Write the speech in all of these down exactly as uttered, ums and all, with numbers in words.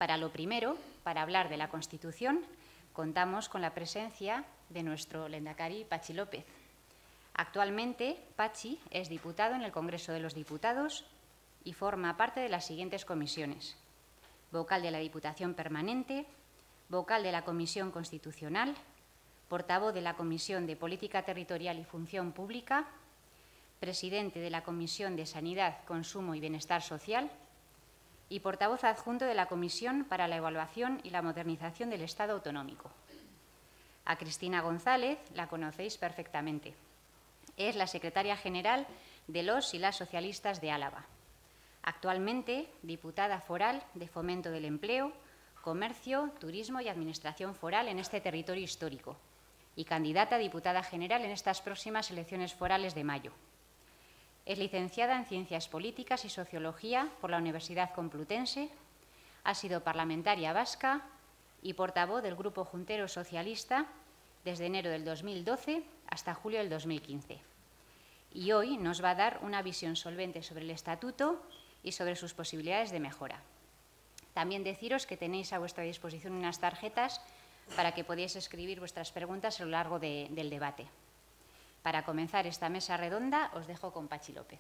Para lo primero, para hablar de la Constitución, contamos con la presencia de nuestro lehendakari Patxi López. Actualmente, Patxi es diputado en el Congreso de los Diputados y forma parte de las siguientes comisiones: vocal de la Diputación Permanente, vocal de la Comisión Constitucional, portavoz de la Comisión de Política Territorial y Función Pública, presidente de la Comisión de Sanidad, Consumo y Bienestar Social y portavoz adjunto de la Comisión para la Evaluación y la Modernización del Estado Autonómico. A Cristina González la conocéis perfectamente. Es la secretaria general de los y las socialistas de Álava. Actualmente, diputada foral de Fomento del Empleo, Comercio, Turismo y Administración Foral en este territorio histórico y candidata a diputada general en estas próximas elecciones forales de mayo. Es licenciada en Ciencias Políticas y Sociología por la Universidad Complutense, ha sido parlamentaria vasca y portavoz del Grupo Juntero Socialista desde enero del dos mil doce hasta julio del dos mil quince. Y hoy nos va a dar una visión solvente sobre el Estatuto y sobre sus posibilidades de mejora. También deciros que tenéis a vuestra disposición unas tarjetas para que podáis escribir vuestras preguntas a lo largo de, del debate. Para comenzar esta mesa redonda, os dejo con Patxi López.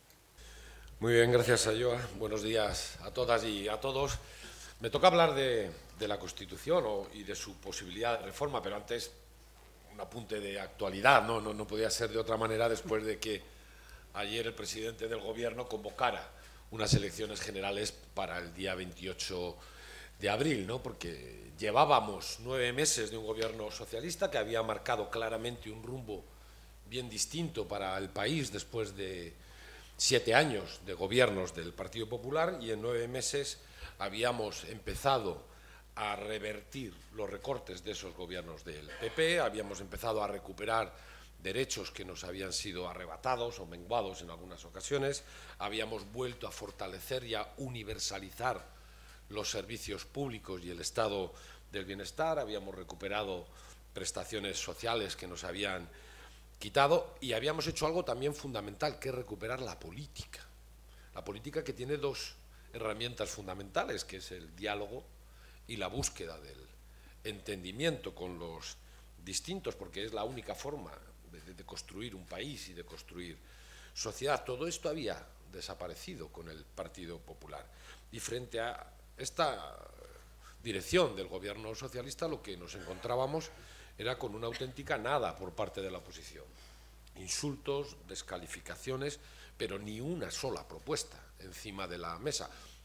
Muy bien, gracias, Ayoa. Buenos días a todas y a todos. Me toca hablar de, de la Constitución o, y de su posibilidad de reforma, pero antes un apunte de actualidad. No, no, no podía ser de otra manera después de que ayer el presidente del Gobierno convocara unas elecciones generales para el día veintiocho de abril, ¿no? Porque llevábamos nueve meses de un gobierno socialista que había marcado claramente un rumbo bien distinto para el país después de siete años de gobiernos del Partido Popular, y en nueve meses habíamos empezado a revertir los recortes de esos gobiernos del P P, habíamos empezado a recuperar derechos que nos habían sido arrebatados o menguados en algunas ocasiones, habíamos vuelto a fortalecer y a universalizar los servicios públicos y el estado del bienestar, habíamos recuperado prestaciones sociales que nos habían quitado y habíamos hecho algo también fundamental, que es recuperar la política. La política que tiene dos herramientas fundamentales, que es el diálogo y la búsqueda del entendimiento con los distintos, porque es la única forma de, de construir un país y de construir sociedad. Todo esto había desaparecido con el Partido Popular. Y frente a esta dirección del gobierno socialista, lo que nos encontrábamos era con una auténtica nada por parte de la oposición. Insultos, descalificaciones, pero ni una sola propuesta encima de la mesa.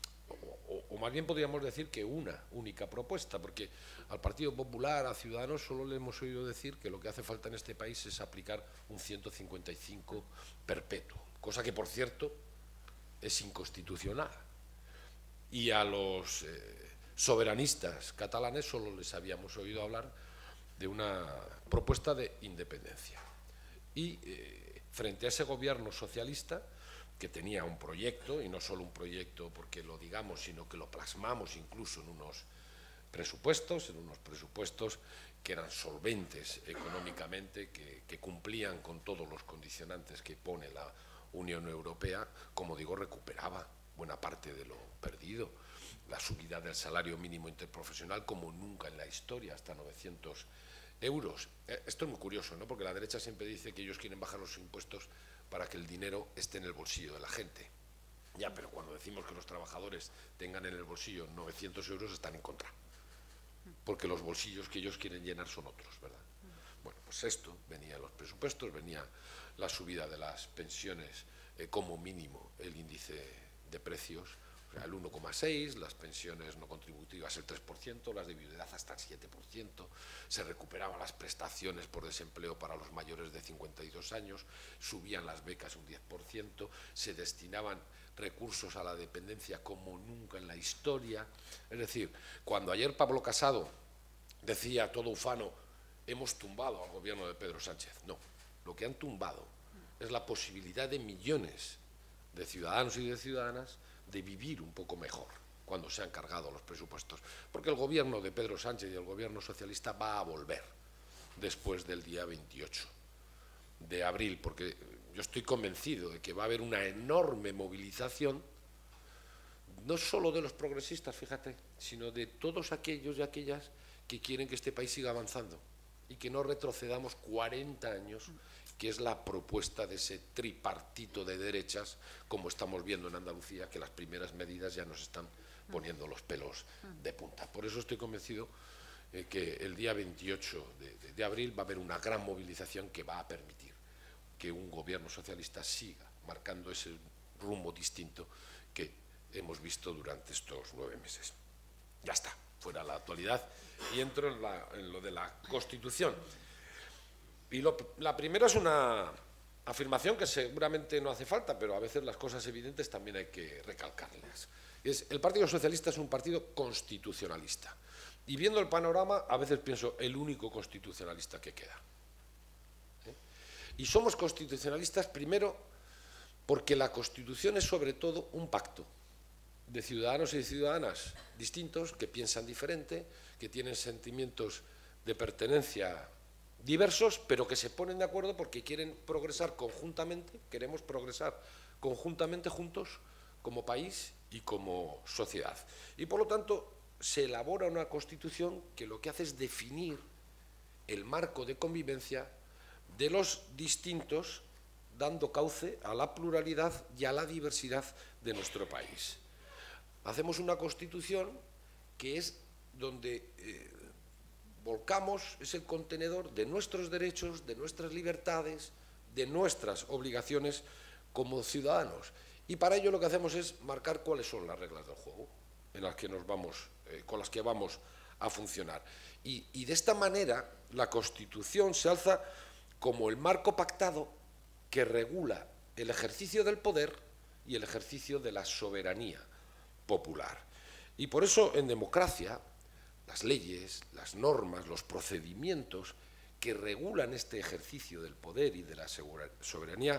O, o, o más bien podríamos decir que una única propuesta, porque al Partido Popular, a Ciudadanos, solo le hemos oído decir que lo que hace falta en este país es aplicar un ciento cincuenta y cinco perpetuo, cosa que, por cierto, es inconstitucional. Y a los eh, soberanistas catalanes solo les habíamos oído hablar de una propuesta de independencia. Y eh, frente a ese gobierno socialista, que tenía un proyecto, y no solo un proyecto porque lo digamos, sino que lo plasmamos incluso en unos presupuestos, en unos presupuestos que eran solventes económicamente, que, que cumplían con todos los condicionantes que pone la Unión Europea, como digo, recuperaba buena parte de lo perdido. La subida del salario mínimo interprofesional como nunca en la historia, hasta novecientos euros. Esto es muy curioso, ¿no? Porque la derecha siempre dice que ellos quieren bajar los impuestos para que el dinero esté en el bolsillo de la gente. Ya, pero cuando decimos que los trabajadores tengan en el bolsillo novecientos euros, están en contra. Porque los bolsillos que ellos quieren llenar son otros, ¿verdad? Bueno, pues esto venía en los presupuestos, venía la subida de las pensiones eh, como mínimo, el índice de precios, el uno coma seis, las pensiones no contributivas el tres por ciento, las de viudedad hasta el siete por ciento, se recuperaban las prestaciones por desempleo para los mayores de cincuenta y dos años, subían las becas un diez por ciento, se destinaban recursos a la dependencia como nunca en la historia. Es decir, cuando ayer Pablo Casado decía todo ufano, hemos tumbado al gobierno de Pedro Sánchez, no, lo que han tumbado es la posibilidad de millones de ciudadanos y de ciudadanas de vivir un poco mejor cuando se han cargado los presupuestos, porque el gobierno de Pedro Sánchez y el gobierno socialista va a volver después del día veintiocho de abril, porque yo estoy convencido de que va a haber una enorme movilización no solo de los progresistas, fíjate, sino de todos aquellos y aquellas que quieren que este país siga avanzando y que no retrocedamos cuarenta años, que es la propuesta de ese tripartito de derechas, como estamos viendo en Andalucía, que las primeras medidas ya nos están poniendo los pelos de punta. Por eso estoy convencido eh, que el día veintiocho de, de, de abril va a haber una gran movilización que va a permitir que un gobierno socialista siga marcando ese rumbo distinto que hemos visto durante estos nueve meses. Ya está, fuera la actualidad, y entro en, la, en lo de la Constitución. Y lo, la primera es una afirmación que seguramente no hace falta, pero a veces las cosas evidentes también hay que recalcarlas. Es, el Partido Socialista es un partido constitucionalista. Y viendo el panorama, a veces pienso, el único constitucionalista que queda. ¿Eh? Y somos constitucionalistas primero porque la Constitución es sobre todo un pacto de ciudadanos y de ciudadanas distintos, que piensan diferente, que tienen sentimientos de pertenencia diversos, pero que se ponen de acuerdo porque quieren progresar conjuntamente, queremos progresar conjuntamente juntos como país y como sociedad. Y por lo tanto se elabora una Constitución que lo que hace es definir el marco de convivencia de los distintos, dando cauce a la pluralidad y a la diversidad de nuestro país. Hacemos una Constitución que es donde eh, volcamos, es el contenedor de nuestros derechos, de nuestras libertades, de nuestras obligaciones como ciudadanos. Y para ello lo que hacemos es marcar cuáles son las reglas del juego en las que nos vamos, eh, con las que vamos a funcionar. Y, y de esta manera la Constitución se alza como el marco pactado que regula el ejercicio del poder y el ejercicio de la soberanía popular. Y por eso en democracia las leyes, las normas, los procedimientos que regulan este ejercicio del poder y de la soberanía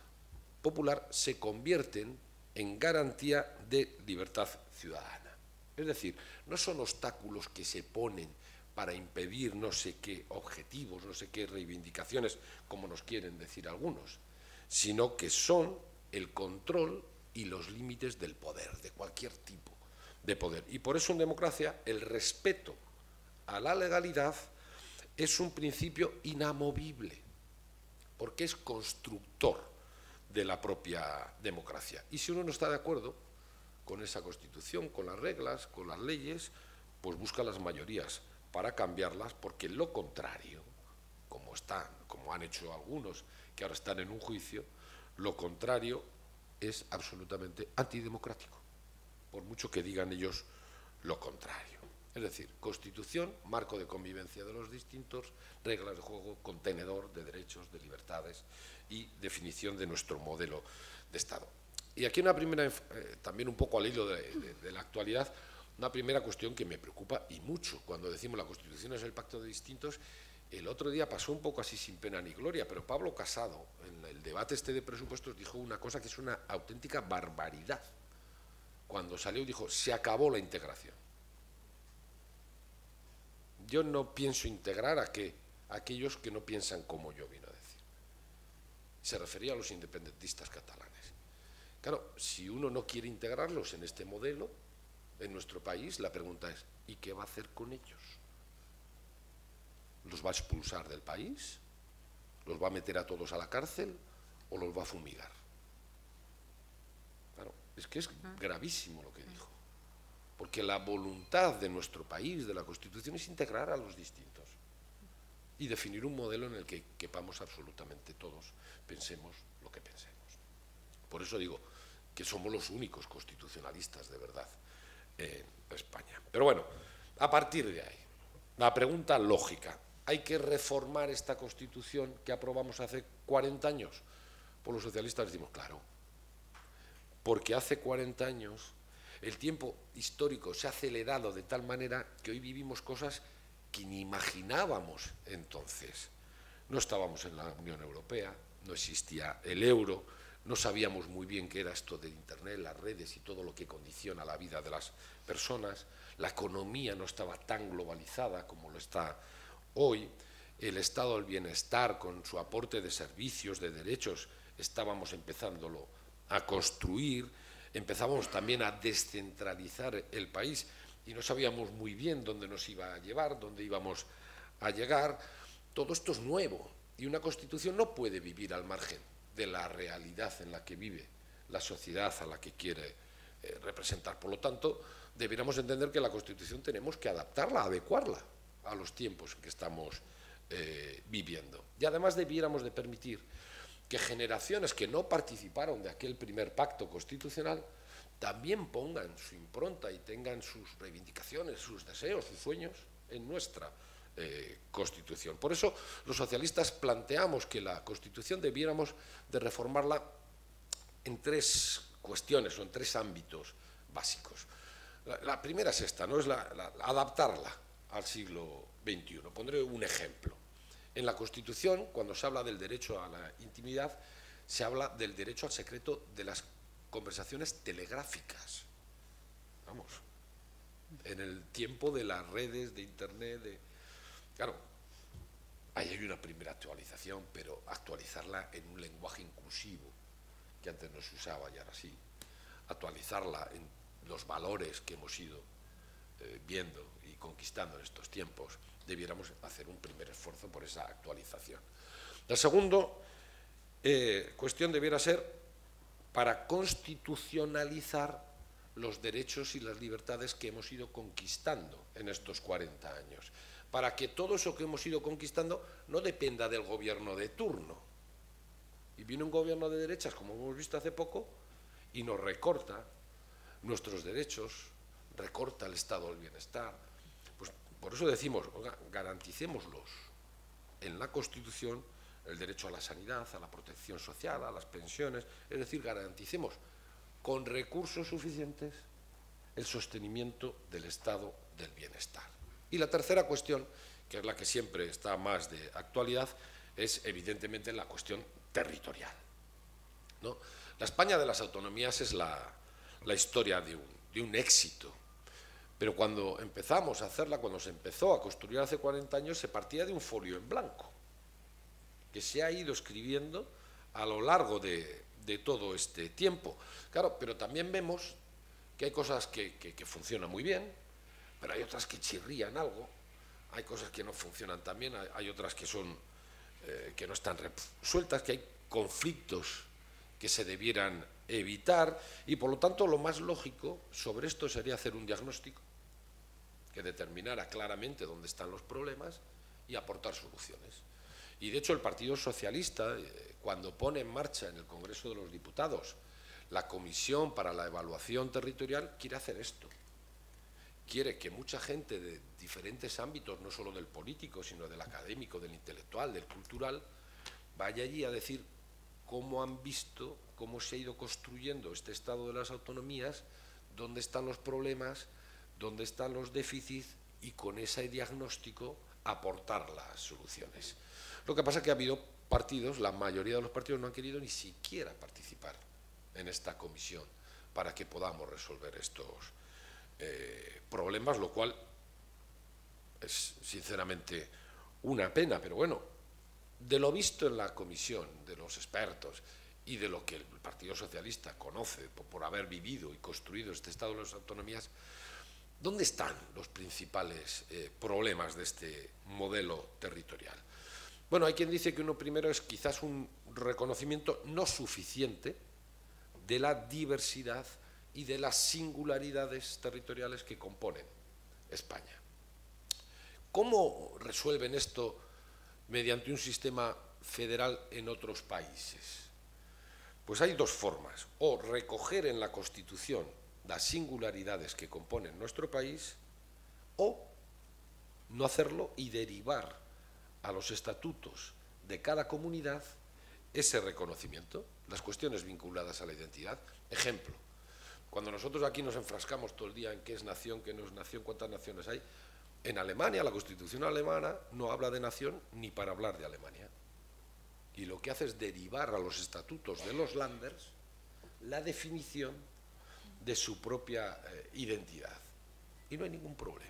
popular se convierten en garantía de libertad ciudadana. Es decir, no son obstáculos que se ponen para impedir no sé qué objetivos, no sé qué reivindicaciones, como nos quieren decir algunos, sino que son el control y los límites del poder, de cualquier tipo de poder. Y por eso en democracia el respeto a la legalidad es un principio inamovible, porque es constructor de la propia democracia. Y si uno no está de acuerdo con esa Constitución, con las reglas, con las leyes, pues busca las mayorías para cambiarlas, porque lo contrario, como están, como han hecho algunos que ahora están en un juicio, lo contrario es absolutamente antidemocrático, por mucho que digan ellos lo contrario. Es decir, Constitución, marco de convivencia de los distintos, reglas de juego, contenedor de derechos, de libertades y definición de nuestro modelo de Estado. Y aquí una primera, eh, también un poco al hilo de, de, de la actualidad, una primera cuestión que me preocupa y mucho cuando decimos la Constitución es el pacto de distintos. El otro día pasó un poco así sin pena ni gloria, pero Pablo Casado, en el debate este de presupuestos, dijo una cosa que es una auténtica barbaridad. Cuando salió dijo, se acabó la integración. Yo no pienso integrar a, que, a aquellos que no piensan como yo, vino a decir. Se refería a los independentistas catalanes. Claro, si uno no quiere integrarlos en este modelo, en nuestro país, la pregunta es, ¿y qué va a hacer con ellos? ¿Los va a expulsar del país? ¿Los va a meter a todos a la cárcel? ¿O los va a fumigar? Claro, es que es gravísimo lo que dijo. Porque la voluntad de nuestro país, de la Constitución, es integrar a los distintos y definir un modelo en el que quepamos absolutamente todos, pensemos lo que pensemos. Por eso digo que somos los únicos constitucionalistas de verdad en España. Pero bueno, a partir de ahí, la pregunta lógica, ¿hay que reformar esta Constitución que aprobamos hace cuarenta años? Pues los socialistas decimos, claro, porque hace cuarenta años el tiempo histórico se ha acelerado de tal manera que hoy vivimos cosas que ni imaginábamos entonces. No estábamos en la Unión Europea, no existía el euro, no sabíamos muy bien qué era esto de Internet, las redes y todo lo que condiciona la vida de las personas. La economía no estaba tan globalizada como lo está hoy. El estado del bienestar, con su aporte de servicios, de derechos, estábamos empezándolo a construir. empezábamos también a descentralizar el país y no sabíamos muy bien dónde nos iba a llevar, dónde íbamos a llegar. Todo esto es nuevo y una Constitución no puede vivir al margen de la realidad en la que vive la sociedad a la que quiere eh, representar. Por lo tanto, debiéramos entender que la Constitución tenemos que adaptarla, adecuarla a los tiempos en que estamos eh, viviendo. Y además debiéramos de permitir que generaciones que no participaron de aquel primer pacto constitucional también pongan su impronta y tengan sus reivindicaciones, sus deseos, sus sueños en nuestra eh, Constitución. Por eso los socialistas planteamos que la Constitución debiéramos de reformarla en tres cuestiones o en tres ámbitos básicos. La, la primera es esta, ¿no? Es la, la, adaptarla al siglo veintiuno. Pondré un ejemplo. En la Constitución, cuando se habla del derecho a la intimidad, se habla del derecho al secreto de las conversaciones telegráficas. Vamos, en el tiempo de las redes, de Internet, de... Claro, ahí hay una primera actualización, pero actualizarla en un lenguaje inclusivo, que antes no se usaba y ahora sí. Actualizarla en los valores que hemos ido eh, viendo y conquistando en estos tiempos, debiéramos hacer un primer esfuerzo por esa actualización. La segunda eh, cuestión debiera ser para constitucionalizar los derechos y las libertades que hemos ido conquistando en estos cuarenta años, para que todo eso que hemos ido conquistando no dependa del gobierno de turno. Y viene un gobierno de derechas, como hemos visto hace poco, y nos recorta nuestros derechos, recorta el estado del bienestar. Pues por eso decimos, oiga, garanticémoslos en la Constitución el derecho a la sanidad, a la protección social, a las pensiones, es decir, garanticemos con recursos suficientes el sostenimiento del estado del bienestar. Y la tercera cuestión, que es la que siempre está más de actualidad, es evidentemente la cuestión territorial, ¿no? La España de las autonomías es la, la historia de un, de un éxito, pero cuando empezamos a hacerla, cuando se empezó a construir hace cuarenta años, se partía de un folio en blanco, que se ha ido escribiendo a lo largo de, de todo este tiempo. Claro, pero también vemos que hay cosas que, que, que funcionan muy bien, pero hay otras que chirrían algo, hay cosas que no funcionan tan bien, hay, hay otras que son eh, que no están resueltas, que hay conflictos que se debieran evitar, y por lo tanto lo más lógico sobre esto sería hacer un diagnóstico que determinara claramente dónde están los problemas y aportar soluciones. Y de hecho el Partido Socialista, eh, cuando pone en marcha en el Congreso de los Diputados la Comisión para la Evaluación Territorial, quiere hacer esto. Quiere que mucha gente de diferentes ámbitos, no solo del político, sino del académico, del intelectual, del cultural, vaya allí a decir cómo han visto, cómo se ha ido construyendo este estado de las autonomías, dónde están los problemas, dónde están los déficits, y con ese diagnóstico aportar las soluciones. Lo que pasa es que ha habido partidos, la mayoría de los partidos no han querido ni siquiera participar en esta comisión para que podamos resolver estos eh, problemas, lo cual es sinceramente una pena, pero bueno, de lo visto en la comisión, de los expertos y de lo que el Partido Socialista conoce por, por haber vivido y construido este estado de las autonomías, ¿dónde están los principales eh, problemas de este modelo territorial? Bueno, hay quien dice que uno primero es quizás un reconocimiento no suficiente de la diversidad y de las singularidades territoriales que componen España. ¿Cómo resuelven esto mediante un sistema federal en otros países? Pues hay dos formas: o recoger en la Constitución las singularidades que componen nuestro país, o no hacerlo y derivar a los estatutos de cada comunidad ese reconocimiento, las cuestiones vinculadas a la identidad. Ejemplo, cuando nosotros aquí nos enfrascamos todo el día en qué es nación, qué no es nación, cuántas naciones hay, en Alemania, la Constitución alemana no habla de nación ni para hablar de Alemania. Y lo que hace es derivar a los estatutos de los Länders la definición de su propia eh, identidad. Y no hay ningún problema.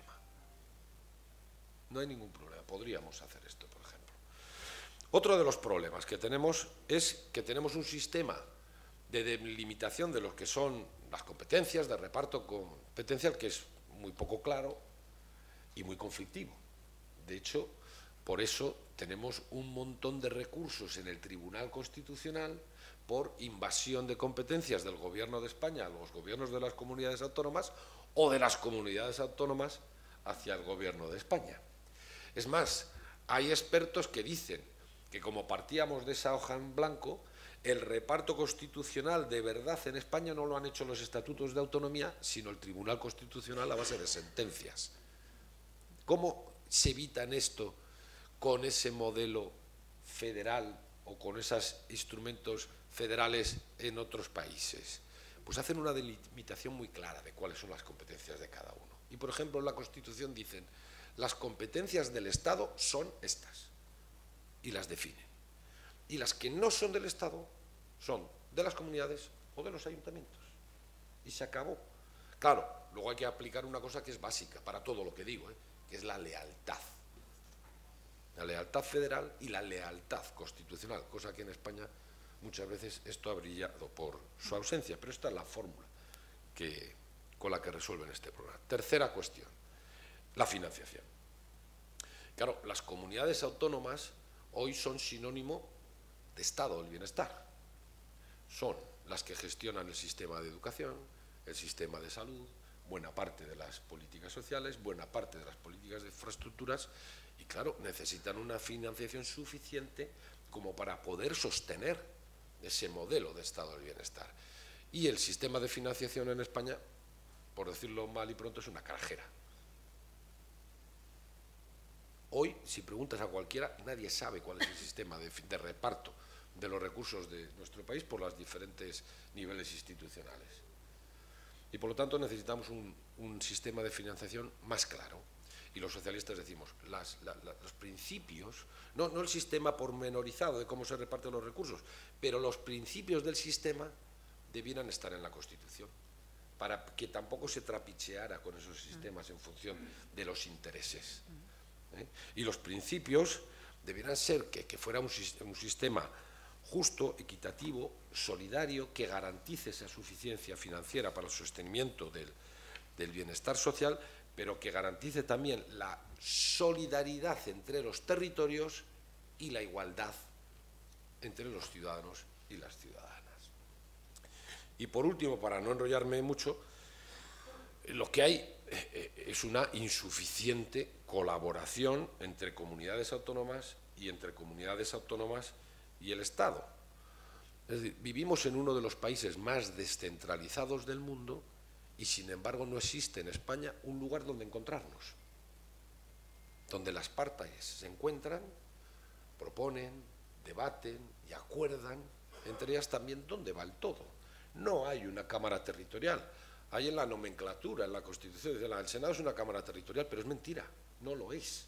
No hay ningún problema. Podríamos hacer esto, por ejemplo. Otro de los problemas que tenemos es que tenemos un sistema de delimitación de lo que son las competencias, de reparto competencial, que es muy poco claro y muy conflictivo. De hecho, por eso tenemos un montón de recursos en el Tribunal Constitucional por invasión de competencias del Gobierno de España a los gobiernos de las comunidades autónomas o de las comunidades autónomas hacia el Gobierno de España. Es más, hay expertos que dicen que como partíamos de esa hoja en blanco, el reparto constitucional de verdad en España no lo han hecho los estatutos de autonomía, sino el Tribunal Constitucional a base de sentencias. ¿Cómo se evitan esto con ese modelo federal o con esos instrumentos federales en otros países? Pues hacen una delimitación muy clara de cuáles son las competencias de cada uno. Y, por ejemplo, en la Constitución dicen, las competencias del Estado son estas, y las definen. Y las que no son del Estado son de las comunidades o de los ayuntamientos. Y se acabó. Claro, luego hay que aplicar una cosa que es básica para todo lo que digo, ¿eh? que es la lealtad. La lealtad federal y la lealtad constitucional, cosa que en España muchas veces esto ha brillado por su ausencia, pero esta es la fórmula que, con la que resuelven este problema. Tercera cuestión, la financiación. Claro, las comunidades autónomas hoy son sinónimo de Estado del bienestar. Son las que gestionan el sistema de educación, el sistema de salud, buena parte de las políticas sociales, buena parte de las políticas de infraestructuras y, claro, necesitan una financiación suficiente como para poder sostener ese modelo de Estado del bienestar. Y el sistema de financiación en España, por decirlo mal y pronto, es una carajera. Hoy, si preguntas a cualquiera, nadie sabe cuál es el sistema de, de reparto de los recursos de nuestro país por los diferentes niveles institucionales. Y por lo tanto necesitamos un, un sistema de financiación más claro. Y los socialistas decimos, las, la, la, los principios, no, no el sistema pormenorizado de cómo se reparten los recursos, pero los principios del sistema debieran estar en la Constitución, para que tampoco se trapicheara con esos sistemas en función de los intereses. ¿Eh? Y los principios debieran ser que, que fuera un, un sistema justo, equitativo, solidario, que garantice esa suficiencia financiera para el sostenimiento del, del bienestar social, pero que garantice también la solidaridad entre los territorios y la igualdad entre los ciudadanos y las ciudadanas. Y por último, para no enrollarme mucho, lo que hay es una insuficiente colaboración entre comunidades autónomas y entre comunidades autónomas y el Estado. Es decir, vivimos en uno de los países más descentralizados del mundo y, sin embargo, no existe en España un lugar donde encontrarnos, donde las partes se encuentran, proponen, debaten y acuerdan, entre ellas también dónde va el todo. No hay una Cámara Territorial. Hay en la nomenclatura, en la Constitución, el Senado es una Cámara Territorial, pero es mentira, no lo es.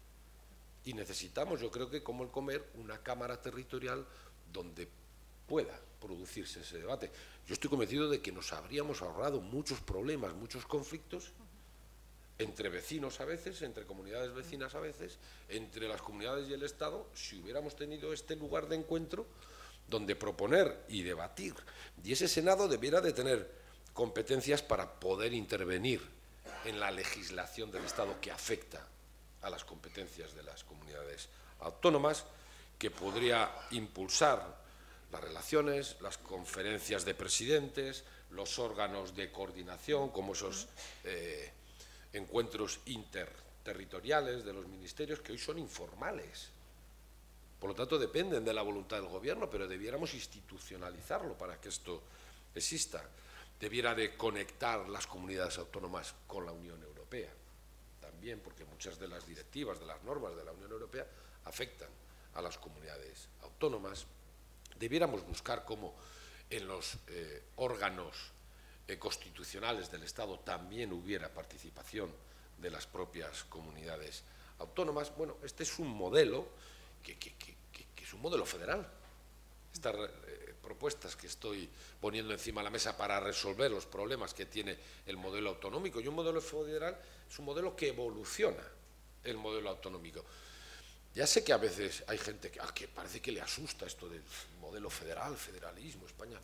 Y necesitamos, yo creo que como el comer, una Cámara Territorial donde pueda producirse ese debate. Yo estoy convencido de que nos habríamos ahorrado muchos problemas, muchos conflictos, entre vecinos a veces, entre comunidades vecinas a veces, entre las comunidades y el Estado, si hubiéramos tenido este lugar de encuentro donde proponer y debatir. Y ese Senado debiera de tener competencias para poder intervenir en la legislación del Estado que afecta a las competencias de las comunidades autónomas, que podría impulsar las relaciones, las conferencias de presidentes, los órganos de coordinación, como esos eh, encuentros interterritoriales de los ministerios, que hoy son informales. Por lo tanto, dependen de la voluntad del Gobierno, pero debiéramos institucionalizarlo para que esto exista. Debiera de conectar las comunidades autónomas con la Unión Europea, también porque muchas de las directivas, de las normas de la Unión Europea afectan a las comunidades autónomas. Debiéramos buscar cómo en los eh, órganos eh, constitucionales del Estado también hubiera participación de las propias comunidades autónomas. Bueno, este es un modelo que, que, que, que es un modelo federal. Estas eh, propuestas que estoy poniendo encima de la mesa para resolver los problemas que tiene el modelo autonómico. Y un modelo federal es un modelo que evoluciona el modelo autonómico. Ya sé que a veces hay gente que, a que parece que le asusta esto del modelo federal, federalismo, España.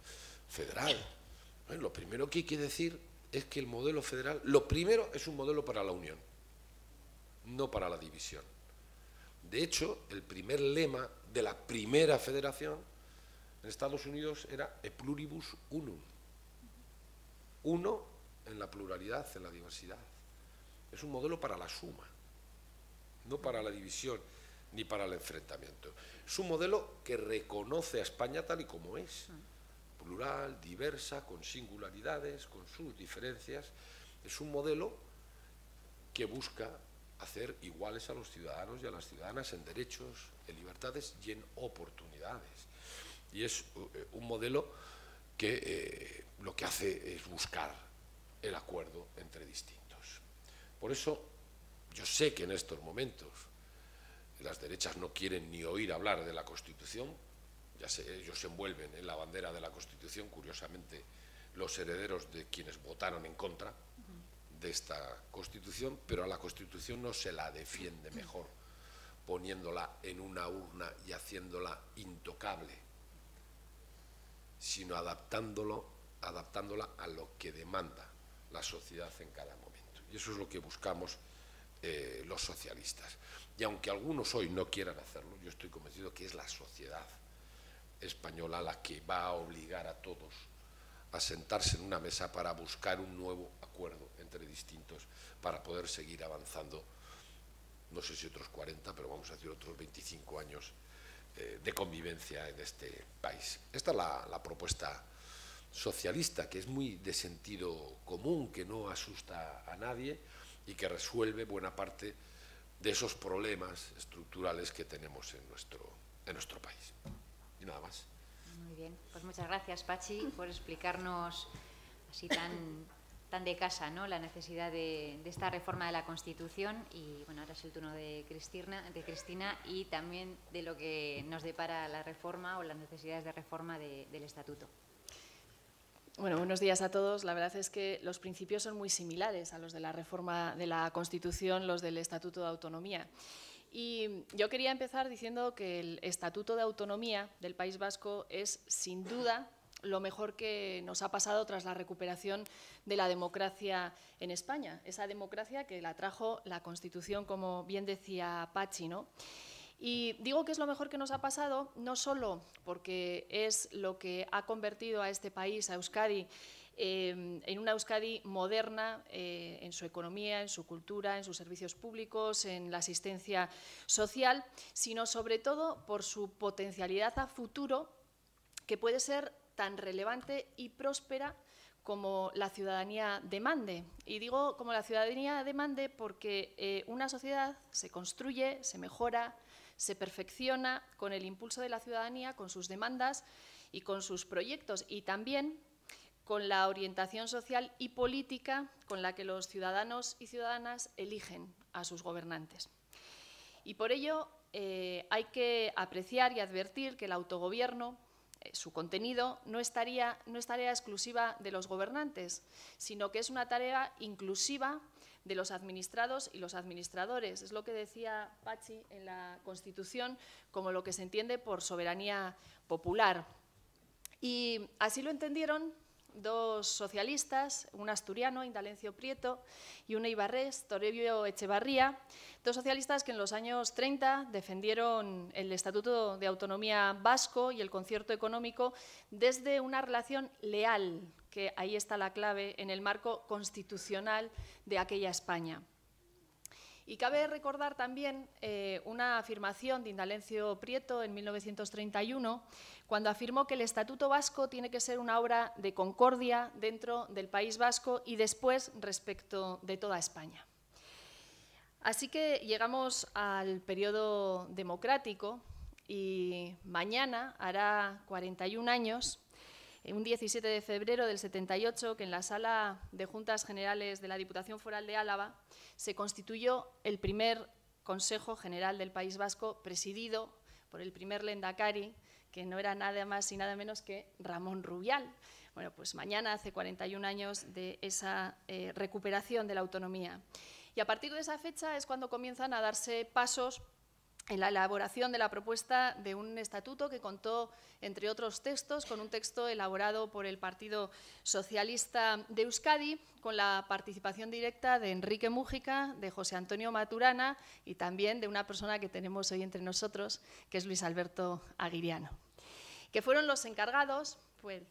federal. Bueno, lo primero que hay que decir es que el modelo federal, lo primero es un modelo para la unión, no para la división. De hecho, el primer lema de la primera federación en Estados Unidos era E pluribus unum. Uno en la pluralidad, en la diversidad. Es un modelo para la suma, no para la división ni para el enfrentamiento. Es un modelo que reconoce a España tal y como es. Plural, diversa, con singularidades, con sus diferencias. Es un modelo que busca hacer iguales a los ciudadanos y a las ciudadanas en derechos, en libertades y en oportunidades. Y es un modelo que eh, lo que hace es buscar el acuerdo entre distintos. Por eso, yo sé que en estos momentos las derechas no quieren ni oír hablar de la Constitución. Ya sé, ellos se envuelven en la bandera de la Constitución, curiosamente los herederos de quienes votaron en contra de esta Constitución, pero a la Constitución no se la defiende mejor poniéndola en una urna y haciéndola intocable, sino adaptándolo, adaptándola a lo que demanda la sociedad en cada momento. Y eso es lo que buscamos eh, los socialistas. Y aunque algunos hoy no quieran hacerlo, yo estoy convencido que es la sociedad española la que va a obligar a todos a sentarse en una mesa para buscar un nuevo acuerdo entre distintos para poder seguir avanzando, no sé si otros cuarenta, pero vamos a decir otros veinticinco años eh, de convivencia en este país. Esta es la, la propuesta socialista, que es muy de sentido común, que no asusta a nadie y que resuelve buena parte de esos problemas estructurales que tenemos en nuestro, en nuestro país. Y nada más. Muy bien, pues muchas gracias, Pachi, por explicarnos así tan, tan de casa, ¿no?, la necesidad de, de esta reforma de la Constitución. Y bueno, ahora es el turno de Cristina, de Cristina y también de lo que nos depara la reforma o las necesidades de reforma de, del Estatuto. Bueno, buenos días a todos. La verdad es que los principios son muy similares a los de la reforma de la Constitución, los del Estatuto de Autonomía. Y yo quería empezar diciendo que el Estatuto de Autonomía del País Vasco es, sin duda, lo mejor que nos ha pasado tras la recuperación de la democracia en España. Esa democracia que la trajo la Constitución, como bien decía Pachi, ¿no? Y digo que es lo mejor que nos ha pasado, no solo porque es lo que ha convertido a este país, a Euskadi, eh, en una Euskadi moderna eh, en su economía, en su cultura, en sus servicios públicos, en la asistencia social, sino sobre todo por su potencialidad a futuro, que puede ser tan relevante y próspera como la ciudadanía demande. Y digo como la ciudadanía demande porque eh, una sociedad se construye, se mejora, se perfecciona con el impulso de la ciudadanía, con sus demandas y con sus proyectos, y también con la orientación social y política con la que los ciudadanos y ciudadanas eligen a sus gobernantes. Y por ello eh, hay que apreciar y advertir que el autogobierno, eh, su contenido, no, estaría, no es tarea exclusiva de los gobernantes, sino que es una tarea inclusiva de los administrados y los administradores. Es lo que decía Pachi en la Constitución, como lo que se entiende por soberanía popular. Y así lo entendieron dos socialistas, un asturiano, Indalencio Prieto, y un eibarrés, Toribio Echevarría, dos socialistas que en los años treinta defendieron el Estatuto de Autonomía vasco y el concierto económico desde una relación leal, que ahí está la clave, en el marco constitucional de aquella España. Y cabe recordar también eh, una afirmación de Indalencio Prieto en mil novecientos treinta y uno, cuando afirmó que el Estatuto Vasco tiene que ser una obra de concordia dentro del País Vasco y después respecto de toda España. Así que llegamos al periodo democrático y mañana hará cuarenta y un años, un diecisiete de febrero del setenta y ocho, que en la Sala de Juntas Generales de la Diputación Foral de Álava se constituyó el primer Consejo General del País Vasco, presidido por el primer lehendakari, que no era nada más y nada menos que Ramón Rubial. Bueno, pues mañana hace cuarenta y un años de esa eh, recuperación de la autonomía. Y a partir de esa fecha es cuando comienzan a darse pasos en la elaboración de la propuesta de un estatuto que contó, entre otros textos, con un texto elaborado por el Partido Socialista de Euskadi, con la participación directa de Enrique Mújica, de José Antonio Maturana y también de una persona que tenemos hoy entre nosotros, que es Luis Alberto Aguiriano, que fueron los encargados, pues,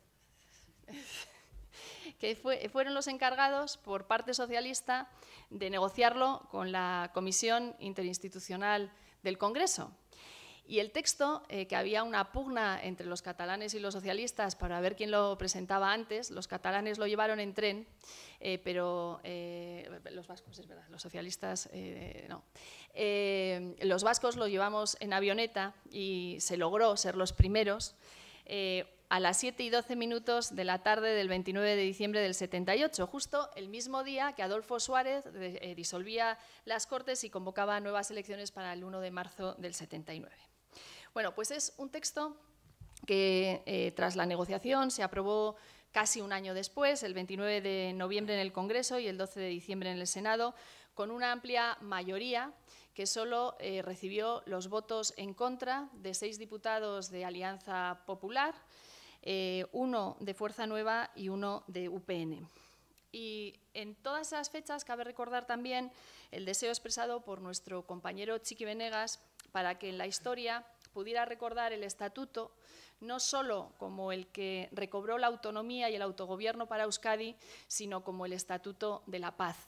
que fue, fueron los encargados por parte socialista de negociarlo con la Comisión Interinstitucional del Congreso. Y el texto, eh, que había una pugna entre los catalanes y los socialistas para ver quién lo presentaba antes, los catalanes lo llevaron en tren, eh, pero eh, los vascos, es verdad, los socialistas eh, no. Eh, los vascos lo llevamos en avioneta y se logró ser los primeros. Eh, a las siete y doce minutos de la tarde del veintinueve de diciembre del setenta y ocho, justo el mismo día que Adolfo Suárez eh, disolvía las Cortes y convocaba nuevas elecciones para el uno de marzo del setenta y nueve. Bueno, pues es un texto que eh, tras la negociación se aprobó casi un año después, el veintinueve de noviembre en el Congreso y el doce de diciembre en el Senado, con una amplia mayoría que solo eh, recibió los votos en contra de seis diputados de Alianza Popular, eh, uno de Fuerza Nueva y uno de U P N. Y en todas esas fechas cabe recordar también el deseo expresado por nuestro compañero Txiki Benegas para que en la historia pudiera recordar el Estatuto no solo como el que recobró la autonomía y el autogobierno para Euskadi, sino como el Estatuto de la Paz.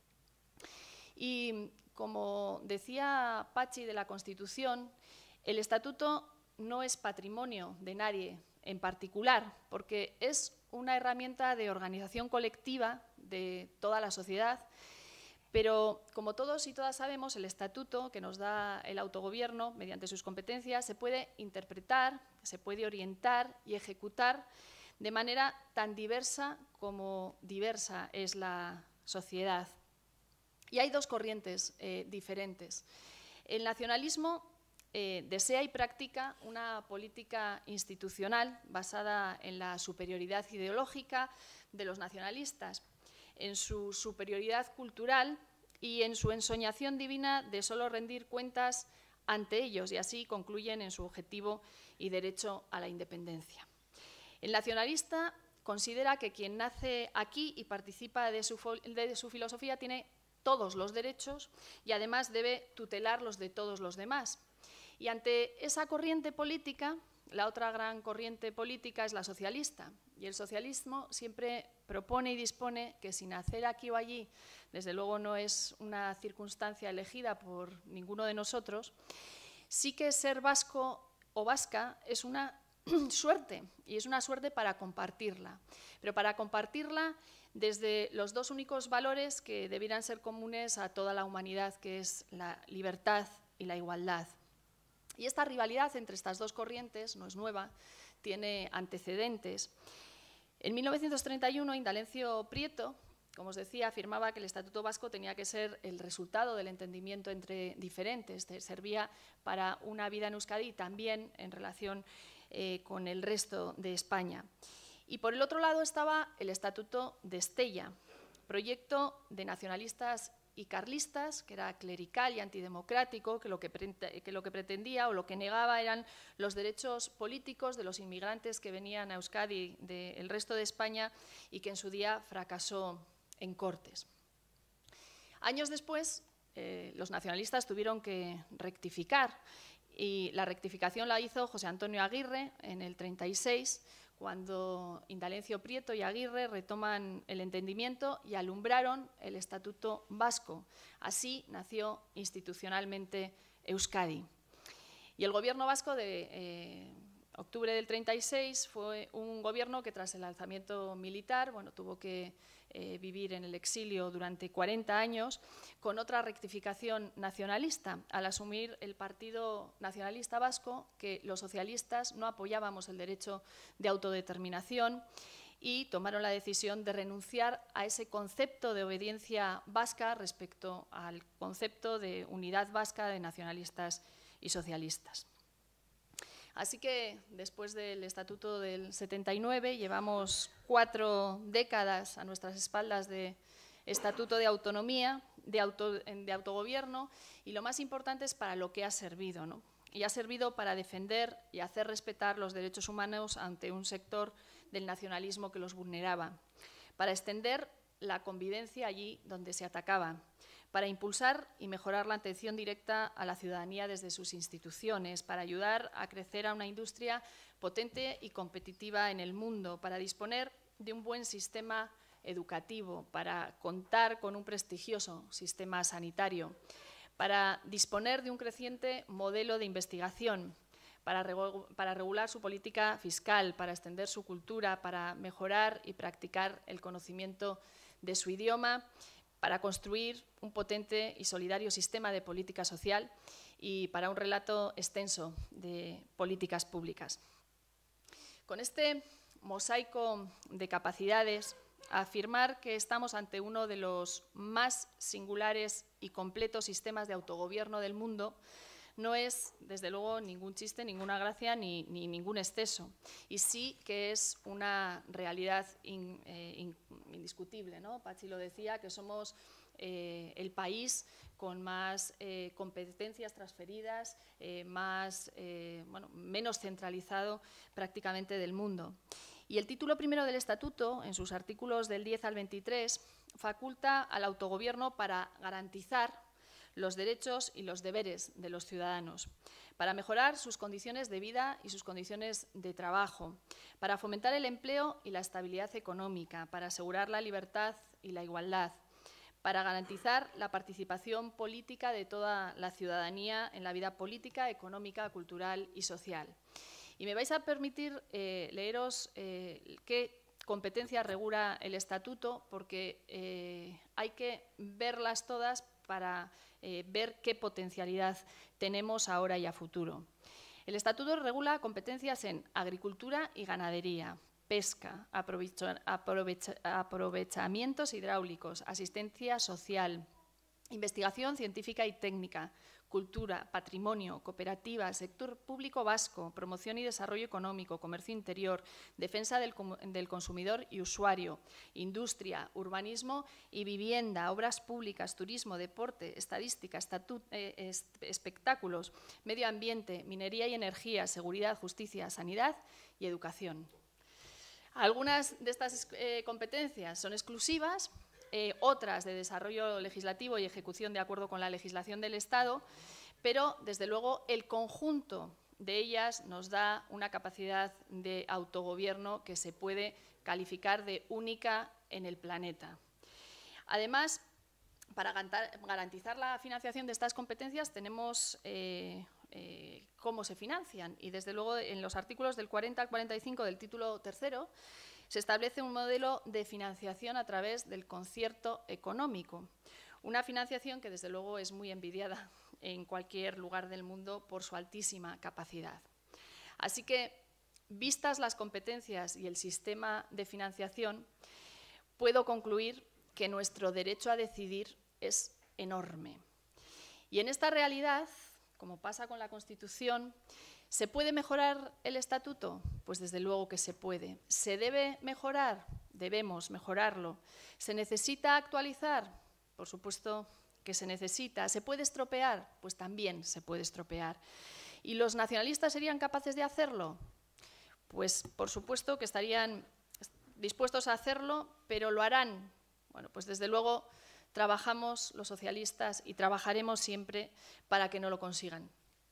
Y como decía Patxi de la Constitución, el Estatuto no es patrimonio de nadie en particular, porque es una herramienta de organización colectiva de toda la sociedad, pero como todos y todas sabemos, el Estatuto que nos da el autogobierno mediante sus competencias se puede interpretar, se puede orientar y ejecutar de manera tan diversa como diversa es la sociedad. Y hay dos corrientes eh, diferentes. El nacionalismo eh, desea y practica una política institucional basada en la superioridad ideológica de los nacionalistas, en su superioridad cultural y en su ensoñación divina de solo rendir cuentas ante ellos, y así concluyen en su objetivo y derecho a la independencia. El nacionalista considera que quien nace aquí y participa de su, de su filosofía tiene todos los derechos y además debe tutelar los de todos los demás. Y ante esa corriente política, la otra gran corriente política es la socialista. Y el socialismo siempre propone y dispone que sin nacer aquí o allí, desde luego no es una circunstancia elegida por ninguno de nosotros, sí que ser vasco o vasca es una suerte, y es una suerte para compartirla. Pero para compartirla desde los dos únicos valores que debieran ser comunes a toda la humanidad, que es la libertad y la igualdad. Y esta rivalidad entre estas dos corrientes no es nueva, tiene antecedentes. En mil novecientos treinta y uno, Indalencio Prieto, como os decía, afirmaba que el Estatuto Vasco tenía que ser el resultado del entendimiento entre diferentes, servía para una vida en Euskadi y también en relación eh, con el resto de España. Y por el otro lado estaba el Estatuto de Estella, proyecto de nacionalistas y carlistas, que era clerical y antidemocrático, que lo que, que lo que pretendía o lo que negaba eran los derechos políticos de los inmigrantes que venían a Euskadi del resto de España y que en su día fracasó en Cortes. Años después, eh, los nacionalistas tuvieron que rectificar y la rectificación la hizo José Antonio Aguirre en el treinta y seis, cuando Indalencio Prieto y Aguirre retoman el entendimiento y alumbraron el Estatuto Vasco. Así nació institucionalmente Euskadi. Y el gobierno vasco de eh, octubre del treinta y seis fue un gobierno que tras el alzamiento militar, bueno, tuvo que eh, vivir en el exilio durante cuarenta años con otra rectificación nacionalista, al asumir el Partido Nacionalista Vasco que los socialistas no apoyábamos el derecho de autodeterminación y tomaron la decisión de renunciar a ese concepto de obediencia vasca respecto al concepto de unidad vasca de nacionalistas y socialistas. Así que, después del Estatuto del setenta y nueve, llevamos cuatro décadas a nuestras espaldas de estatuto de autonomía, de, auto, de autogobierno, y lo más importante es para lo que ha servido, ¿no? Y ha servido para defender y hacer respetar los derechos humanos ante un sector del nacionalismo que los vulneraba, para extender la convivencia allí donde se atacaba, para impulsar y mejorar la atención directa a la ciudadanía desde sus instituciones, para ayudar a crecer a una industria potente y competitiva en el mundo, para disponer de un buen sistema educativo, para contar con un prestigioso sistema sanitario, para disponer de un creciente modelo de investigación, para, para regular su política fiscal, para extender su cultura, para mejorar y practicar el conocimiento de su idioma, para construir un potente y solidario sistema de política social y para un relato extenso de políticas públicas. Con este mosaico de capacidades, afirmar que estamos ante uno de los más singulares y completos sistemas de autogobierno del mundo no es, desde luego, ningún chiste, ninguna gracia ni, ni ningún exceso. Y sí que es una realidad in, eh, in, indiscutible, ¿no? Pachi lo decía, que somos eh, el país con más eh, competencias transferidas, eh, más, eh, bueno, menos centralizado prácticamente del mundo. Y el título primero del Estatuto, en sus artículos del diez al veintitrés, faculta al autogobierno para garantizar los derechos y los deberes de los ciudadanos, para mejorar sus condiciones de vida y sus condiciones de trabajo, para fomentar el empleo y la estabilidad económica, para asegurar la libertad y la igualdad, para garantizar la participación política de toda la ciudadanía en la vida política, económica, cultural y social. Y me vais a permitir eh, leeros eh, qué competencias regula el Estatuto, porque eh, hay que verlas todas para eh, ver qué potencialidad tenemos ahora y a futuro. El Estatuto regula competencias en agricultura y ganadería, pesca, aprovecha, aprovecha, aprovechamientos hidráulicos, asistencia social, investigación científica y técnica, cultura, patrimonio, cooperativa, sector público vasco, promoción y desarrollo económico, comercio interior, defensa del, del consumidor y usuario, industria, urbanismo y vivienda, obras públicas, turismo, deporte, estadística, estatut, eh, est, espectáculos, medio ambiente, minería y energía, seguridad, justicia, sanidad y educación. Algunas de estas eh, competencias son exclusivas, Eh, otras de desarrollo legislativo y ejecución de acuerdo con la legislación del Estado, pero, desde luego, el conjunto de ellas nos da una capacidad de autogobierno que se puede calificar de única en el planeta. Además, para garantizar la financiación de estas competencias tenemos eh, eh, cómo se financian y, desde luego, en los artículos del cuarenta al cuarenta y cinco del título tercero se establece un modelo de financiación a través del concierto económico, una financiación que, desde luego, es muy envidiada en cualquier lugar del mundo por su altísima capacidad. Así que, vistas las competencias y el sistema de financiación, puedo concluir que nuestro derecho a decidir es enorme. Y en esta realidad, como pasa con la Constitución, ¿se puede mejorar el Estatuto? Pues desde luego que se puede. ¿Se debe mejorar? Debemos mejorarlo. ¿Se necesita actualizar? Por supuesto que se necesita. ¿Se puede estropear? Pues también se puede estropear. ¿Y los nacionalistas serían capaces de hacerlo? Pues por supuesto que estarían dispuestos a hacerlo, pero ¿lo harán? Bueno, pues desde luego trabajamos los socialistas y trabajaremos siempre para que no lo consigan.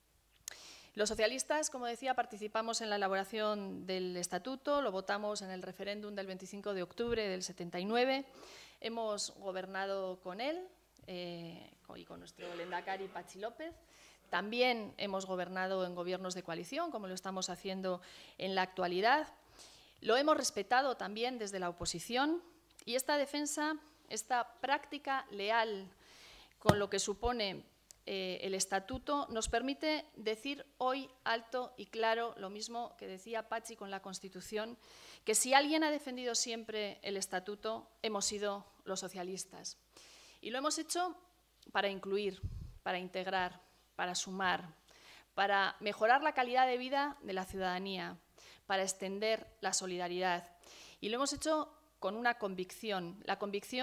Los socialistas, como decía, participamos en la elaboración del Estatuto, lo votamos en el referéndum del veinticinco de octubre del setenta y nueve, hemos gobernado con él eh, y con nuestro lehendakari Patxi López. También hemos gobernado en gobiernos de coalición, como lo estamos haciendo en la actualidad. Lo hemos respetado también desde la oposición y esta defensa, esta práctica leal con lo que supone Eh, el Estatuto, nos permite decir hoy alto y claro lo mismo que decía Pachi con la Constitución, que si alguien ha defendido siempre el Estatuto, hemos sido los socialistas. Y lo hemos hecho para incluir, para integrar, para sumar, para mejorar la calidad de vida de la ciudadanía, para extender la solidaridad. Y lo hemos hecho con una convicción, la convicción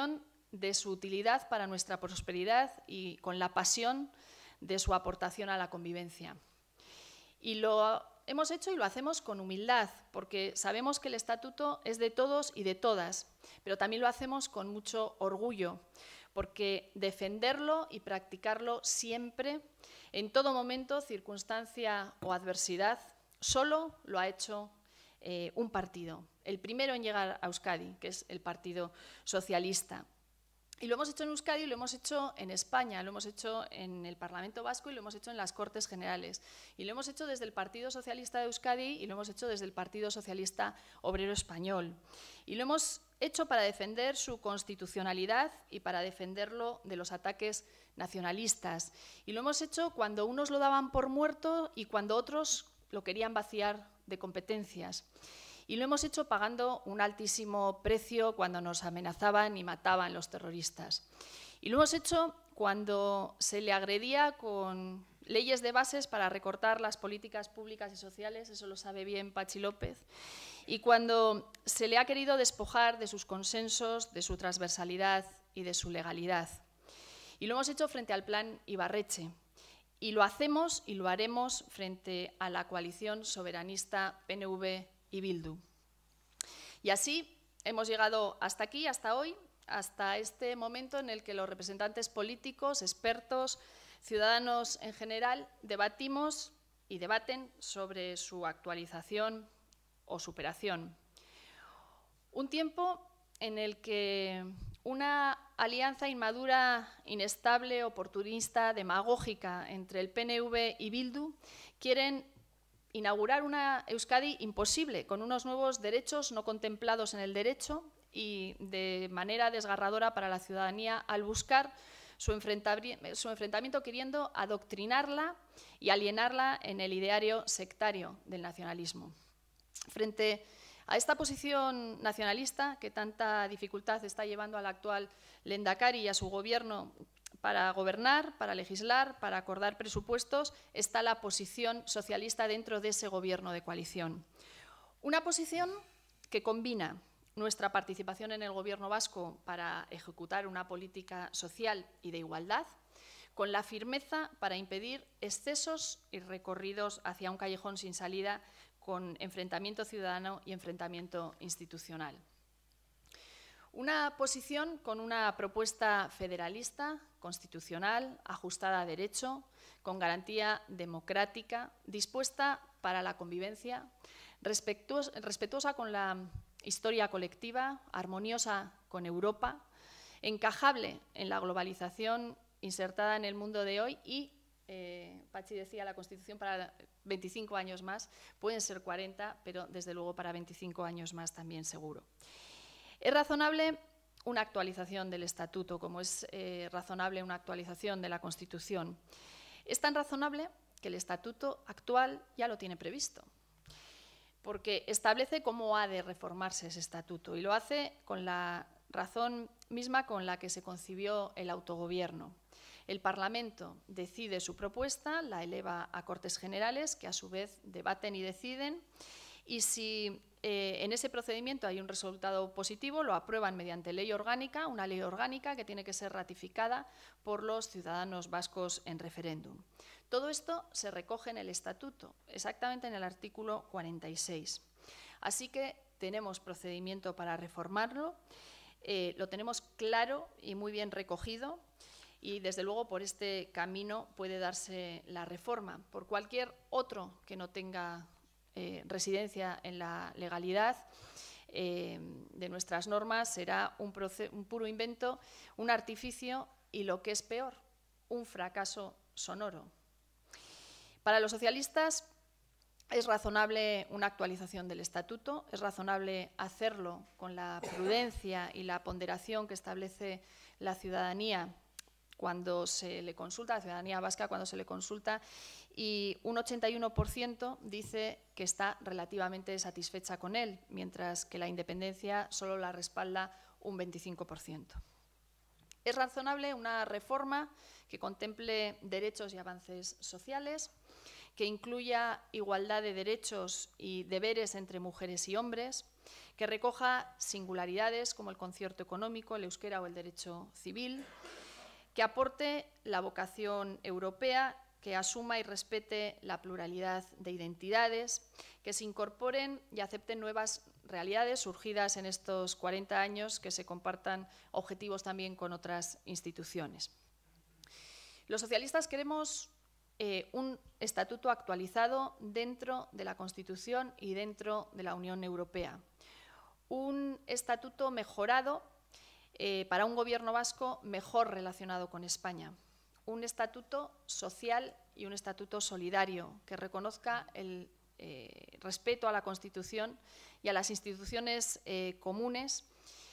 de su utilidad para nuestra prosperidad y con la pasión de su aportación a la convivencia. Y lo hemos hecho y lo hacemos con humildad, porque sabemos que el Estatuto es de todos y de todas, pero también lo hacemos con mucho orgullo, porque defenderlo y practicarlo siempre, en todo momento, circunstancia o adversidad, solo lo ha hecho eh, un partido, el primero en llegar a Euskadi, que es el Partido Socialista. Y lo hemos hecho en Euskadi, lo hemos hecho en España, lo hemos hecho en el Parlamento Vasco y lo hemos hecho en las Cortes Generales. Y lo hemos hecho desde el Partido Socialista de Euskadi y lo hemos hecho desde el Partido Socialista Obrero Español. Y lo hemos hecho para defender su constitucionalidad y para defenderlo de los ataques nacionalistas. Y lo hemos hecho cuando unos lo daban por muerto y cuando otros lo querían vaciar de competencias. Y lo hemos hecho pagando un altísimo precio cuando nos amenazaban y mataban los terroristas. Y lo hemos hecho cuando se le agredía con leyes de bases para recortar las políticas públicas y sociales, eso lo sabe bien Patxi López, y cuando se le ha querido despojar de sus consensos, de su transversalidad y de su legalidad. Y lo hemos hecho frente al Plan Ibarretxe. Y lo hacemos y lo haremos frente a la coalición soberanista P N V y Bildu. Y así hemos llegado hasta aquí, hasta hoy, hasta este momento en el que los representantes políticos, expertos, ciudadanos en general, debatimos y debaten sobre su actualización o superación. Un tiempo en el que una alianza inmadura, inestable, oportunista, demagógica entre el P N V y Bildu quieren inaugurar una Euskadi imposible, con unos nuevos derechos no contemplados en el derecho y de manera desgarradora para la ciudadanía al buscar su enfrentamiento, su enfrentamiento queriendo adoctrinarla y alienarla en el ideario sectario del nacionalismo. Frente a esta posición nacionalista que tanta dificultad está llevando al actual Lehendakari y a su gobierno para gobernar, para legislar, para acordar presupuestos, está la posición socialista dentro de ese gobierno de coalición. Una posición que combina nuestra participación en el gobierno vasco para ejecutar una política social y de igualdad, con la firmeza para impedir excesos y recorridos hacia un callejón sin salida con enfrentamiento ciudadano y enfrentamiento institucional. Una posición con una propuesta federalista, constitucional, ajustada a derecho, con garantía democrática, dispuesta para la convivencia, respetuosa, respetuosa con la historia colectiva, armoniosa con Europa, encajable en la globalización insertada en el mundo de hoy y, eh, Patxi decía, la Constitución para veinticinco años más, pueden ser cuarenta, pero desde luego para veinticinco años más también seguro. Es razonable una actualización del Estatuto, como es eh, razonable una actualización de la Constitución. Es tan razonable que el Estatuto actual ya lo tiene previsto, porque establece cómo ha de reformarse ese Estatuto y lo hace con la razón misma con la que se concibió el autogobierno. El Parlamento decide su propuesta, la eleva a Cortes Generales, que a su vez debaten y deciden, y si eh, en ese procedimiento hay un resultado positivo, lo aprueban mediante ley orgánica, una ley orgánica que tiene que ser ratificada por los ciudadanos vascos en referéndum. Todo esto se recoge en el Estatuto, exactamente en el artículo cuarenta y seis. Así que tenemos procedimiento para reformarlo, eh, lo tenemos claro y muy bien recogido y, desde luego, por este camino puede darse la reforma. Por cualquier otro que no tenga eh, residencia en la legalidad eh, de nuestras normas será un, un puro invento, un artificio y, lo que es peor, un fracaso sonoro. Para los socialistas es razonable una actualización del Estatuto, es razonable hacerlo con la prudencia y la ponderación que establece la ciudadanía cuando se le consulta, la ciudadanía vasca cuando se le consulta, y un ochenta y uno por ciento dice que está relativamente satisfecha con él, mientras que la independencia solo la respalda un veinticinco por ciento. Es razonable una reforma que contemple derechos y avances sociales, que incluya igualdad de derechos y deberes entre mujeres y hombres, que recoja singularidades como el concierto económico, el euskera o el derecho civil, que aporte la vocación europea, que asuma y respete la pluralidad de identidades, que se incorporen y acepten nuevas realidades surgidas en estos cuarenta años, que se compartan objetivos también con otras instituciones. Los socialistas queremos eh, un estatuto actualizado dentro de la Constitución y dentro de la Unión Europea. Un estatuto mejorado eh, para un gobierno vasco mejor relacionado con España. Un estatuto social y un estatuto solidario que reconozca el eh, respeto a la Constitución y a las instituciones eh, comunes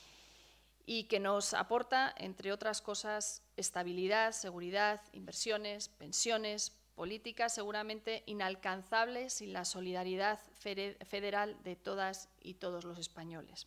y que nos aporta, entre otras cosas, estabilidad, seguridad, inversiones, pensiones, políticas seguramente inalcanzables sin la solidaridad federal de todas y todos los españoles.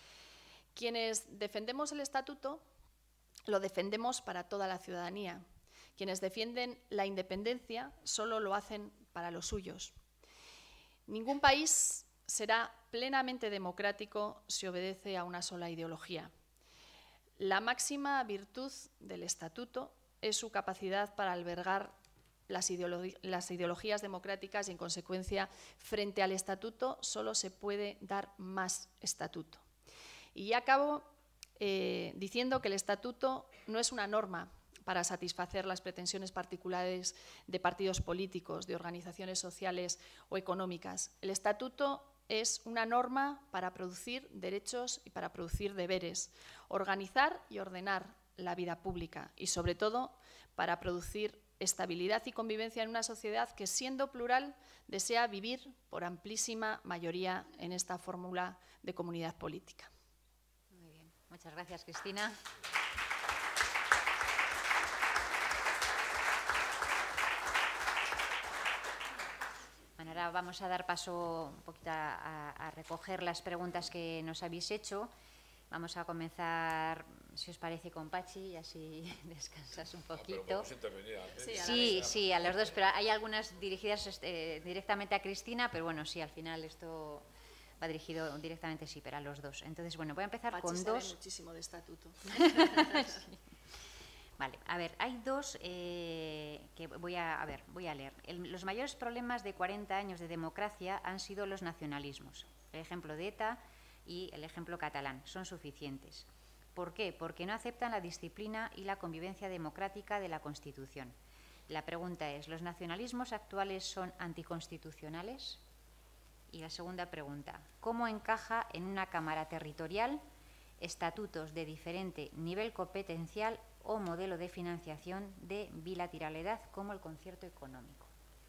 Quienes defendemos el estatuto lo defendemos para toda la ciudadanía. Quienes defienden la independencia solo lo hacen para los suyos. Ningún país será plenamente democrático si obedece a una sola ideología. La máxima virtud del estatuto es su capacidad para albergar las, ideolo- las ideologías democráticas y, en consecuencia, frente al estatuto solo se puede dar más estatuto. Y ya acabo eh, diciendo que el estatuto no es una norma para satisfacer las pretensiones particulares de partidos políticos, de organizaciones sociales o económicas. El estatuto es una norma para producir derechos y para producir deberes, organizar y ordenar la vida pública y, sobre todo, para producir estabilidad y convivencia en una sociedad que, siendo plural, desea vivir por amplísima mayoría en esta fórmula de comunidad política. Muy bien. Muchas gracias, Cristina. Bueno, ahora vamos a dar paso un poquito a, a recoger las preguntas que nos habéis hecho. Vamos a comenzar, si os parece, con Pachi, y así descansas un poquito. No, pero intervenir antes. Sí, sí, sí, a los dos, pero hay algunas dirigidas eh, directamente a Cristina, pero bueno, sí, al final esto va dirigido directamente, sí, pero a los dos. Entonces, bueno, voy a empezar Pachi con sabe dos. muchísimo de estatuto. Sí. Vale, a ver, hay dos eh, que voy a, a ver, voy a leer. El, los mayores problemas de cuarenta años de democracia han sido los nacionalismos. El ejemplo de ETA y el ejemplo catalán son suficientes. ¿Por qué? Porque no aceptan la disciplina y la convivencia democrática de la Constitución. La pregunta es, ¿los nacionalismos actuales son anticonstitucionales? Y la segunda pregunta, ¿cómo encaja en una Cámara territorial estatutos de diferente nivel competencial o modelo de financiación de bilateralidad como el concierto económico?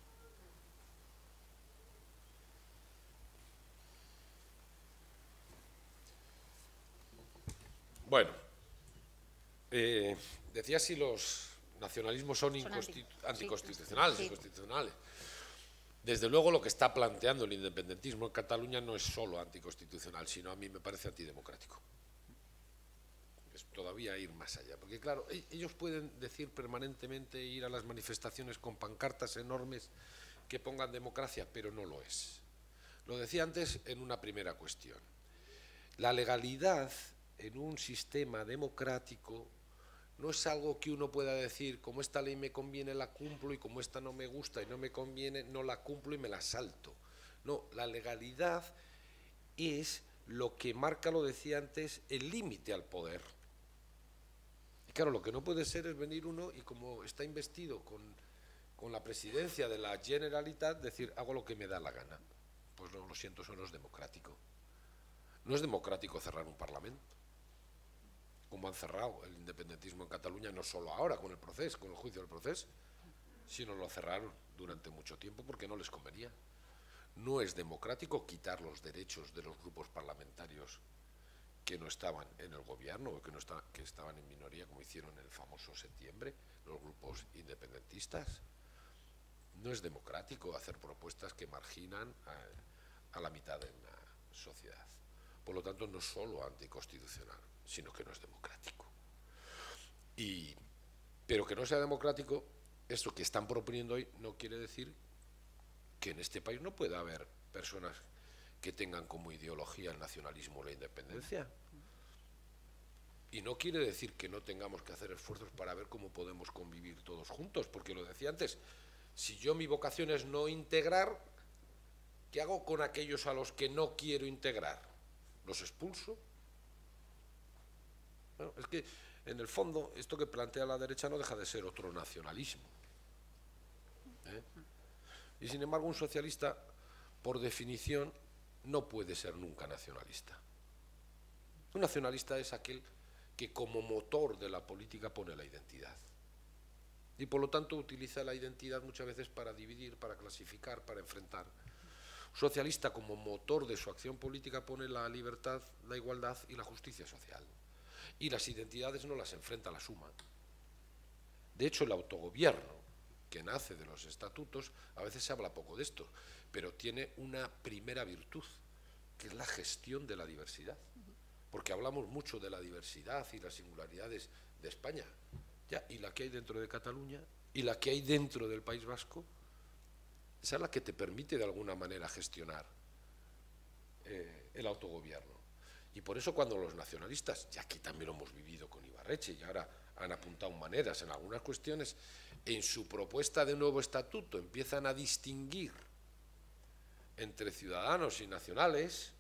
Bueno, eh, decía si los nacionalismos son, Son inconstitu- anti- anticonstitucionales, sí. inconstitucionales. Desde luego lo que está planteando el independentismo en Cataluña no es solo anticonstitucional, sino a mí me parece antidemocrático. Es todavía ir más allá, porque claro, ellos pueden decir permanentemente, ir a las manifestaciones con pancartas enormes que pongan democracia, pero no lo es. Lo decía antes en una primera cuestión. La legalidad en un sistema democrático no es algo que uno pueda decir, como esta ley me conviene la cumplo y como esta no me gusta y no me conviene no la cumplo y me la salto. No, la legalidad es lo que marca, lo decía antes, el límite al poder. Y claro, lo que no puede ser es venir uno y como está investido con, con la presidencia de la Generalitat, decir, hago lo que me da la gana. Pues no, lo siento, eso no es democrático. No es democrático cerrar un parlamento, como han cerrado el independentismo en Cataluña, no solo ahora con el proceso, con el juicio del proceso, sino lo cerraron durante mucho tiempo porque no les convenía. No es democrático quitar los derechos de los grupos parlamentarios que no estaban en el gobierno o que, no está, que estaban en minoría, como hicieron en el famoso septiembre, los grupos independentistas. No es democrático hacer propuestas que marginan a, a la mitad de una sociedad. Por lo tanto, no es solo anticonstitucional, sino que no es democrático. Y, pero que no sea democrático, esto que están proponiendo hoy no quiere decir que en este país no pueda haber personas que tengan como ideología el nacionalismo o la independencia. Y no quiere decir que no tengamos que hacer esfuerzos para ver cómo podemos convivir todos juntos, porque lo decía antes, si yo mi vocación es no integrar, ¿qué hago con aquellos a los que no quiero integrar? ¿Los expulso? Bueno, es que en el fondo esto que plantea la derecha no deja de ser otro nacionalismo, ¿eh? Y sin embargo un socialista, por definición, no puede ser nunca nacionalista. Un nacionalista es aquel que como motor de la política pone la identidad. Y por lo tanto utiliza la identidad muchas veces para dividir, para clasificar, para enfrentar. Un socialista como motor de su acción política pone la libertad, la igualdad y la justicia social. Y las identidades no las enfrenta, las suma. De hecho, el autogobierno, que nace de los estatutos, a veces se habla poco de esto, pero tiene una primera virtud, que es la gestión de la diversidad. Porque hablamos mucho de la diversidad y las singularidades de España, ya, y la que hay dentro de Cataluña, y la que hay dentro del País Vasco, esa es la que te permite de alguna manera gestionar eh, el autogobierno. Y por eso cuando los nacionalistas, y aquí también lo hemos vivido con Ibarretxe, y ahora han apuntado maneras en algunas cuestiones, en su propuesta de nuevo estatuto empiezan a distinguir entre ciudadanos y nacionales,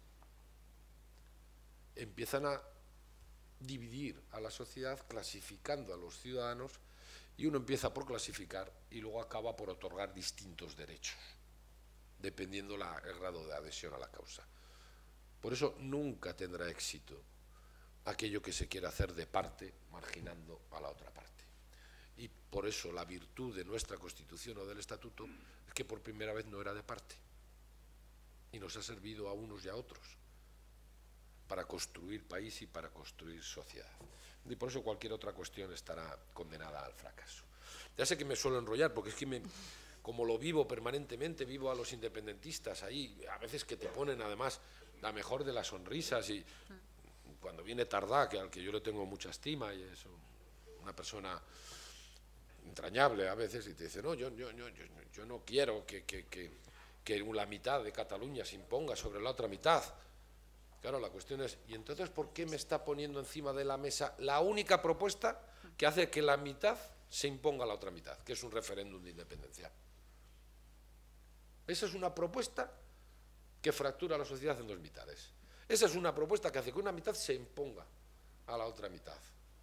empiezan a dividir a la sociedad clasificando a los ciudadanos, y uno empieza por clasificar y luego acaba por otorgar distintos derechos, dependiendo la, el grado de adhesión a la causa. Por eso nunca tendrá éxito aquello que se quiera hacer de parte, marginando a la otra parte. Y por eso la virtud de nuestra Constitución o del Estatuto es que por primera vez no era de parte, y nos ha servido a unos y a otros para construir país y para construir sociedad. Y por eso cualquier otra cuestión estará condenada al fracaso. Ya sé que me suelo enrollar, porque es que me, como lo vivo permanentemente, vivo a los independentistas ahí, a veces que te ponen además la mejor de las sonrisas, y cuando viene Tardá, que al que yo le tengo mucha estima y es una persona entrañable a veces, y te dice, no, yo, yo, yo, yo, yo no quiero que, que, que, que la mitad de Cataluña se imponga sobre la otra mitad. Claro, la cuestión es, ¿y entonces por qué me está poniendo encima de la mesa la única propuesta que hace que la mitad se imponga a la otra mitad, que es un referéndum de independencia? Esa es una propuesta que fractura la sociedad en dos mitades. Esa es una propuesta que hace que una mitad se imponga a la otra mitad.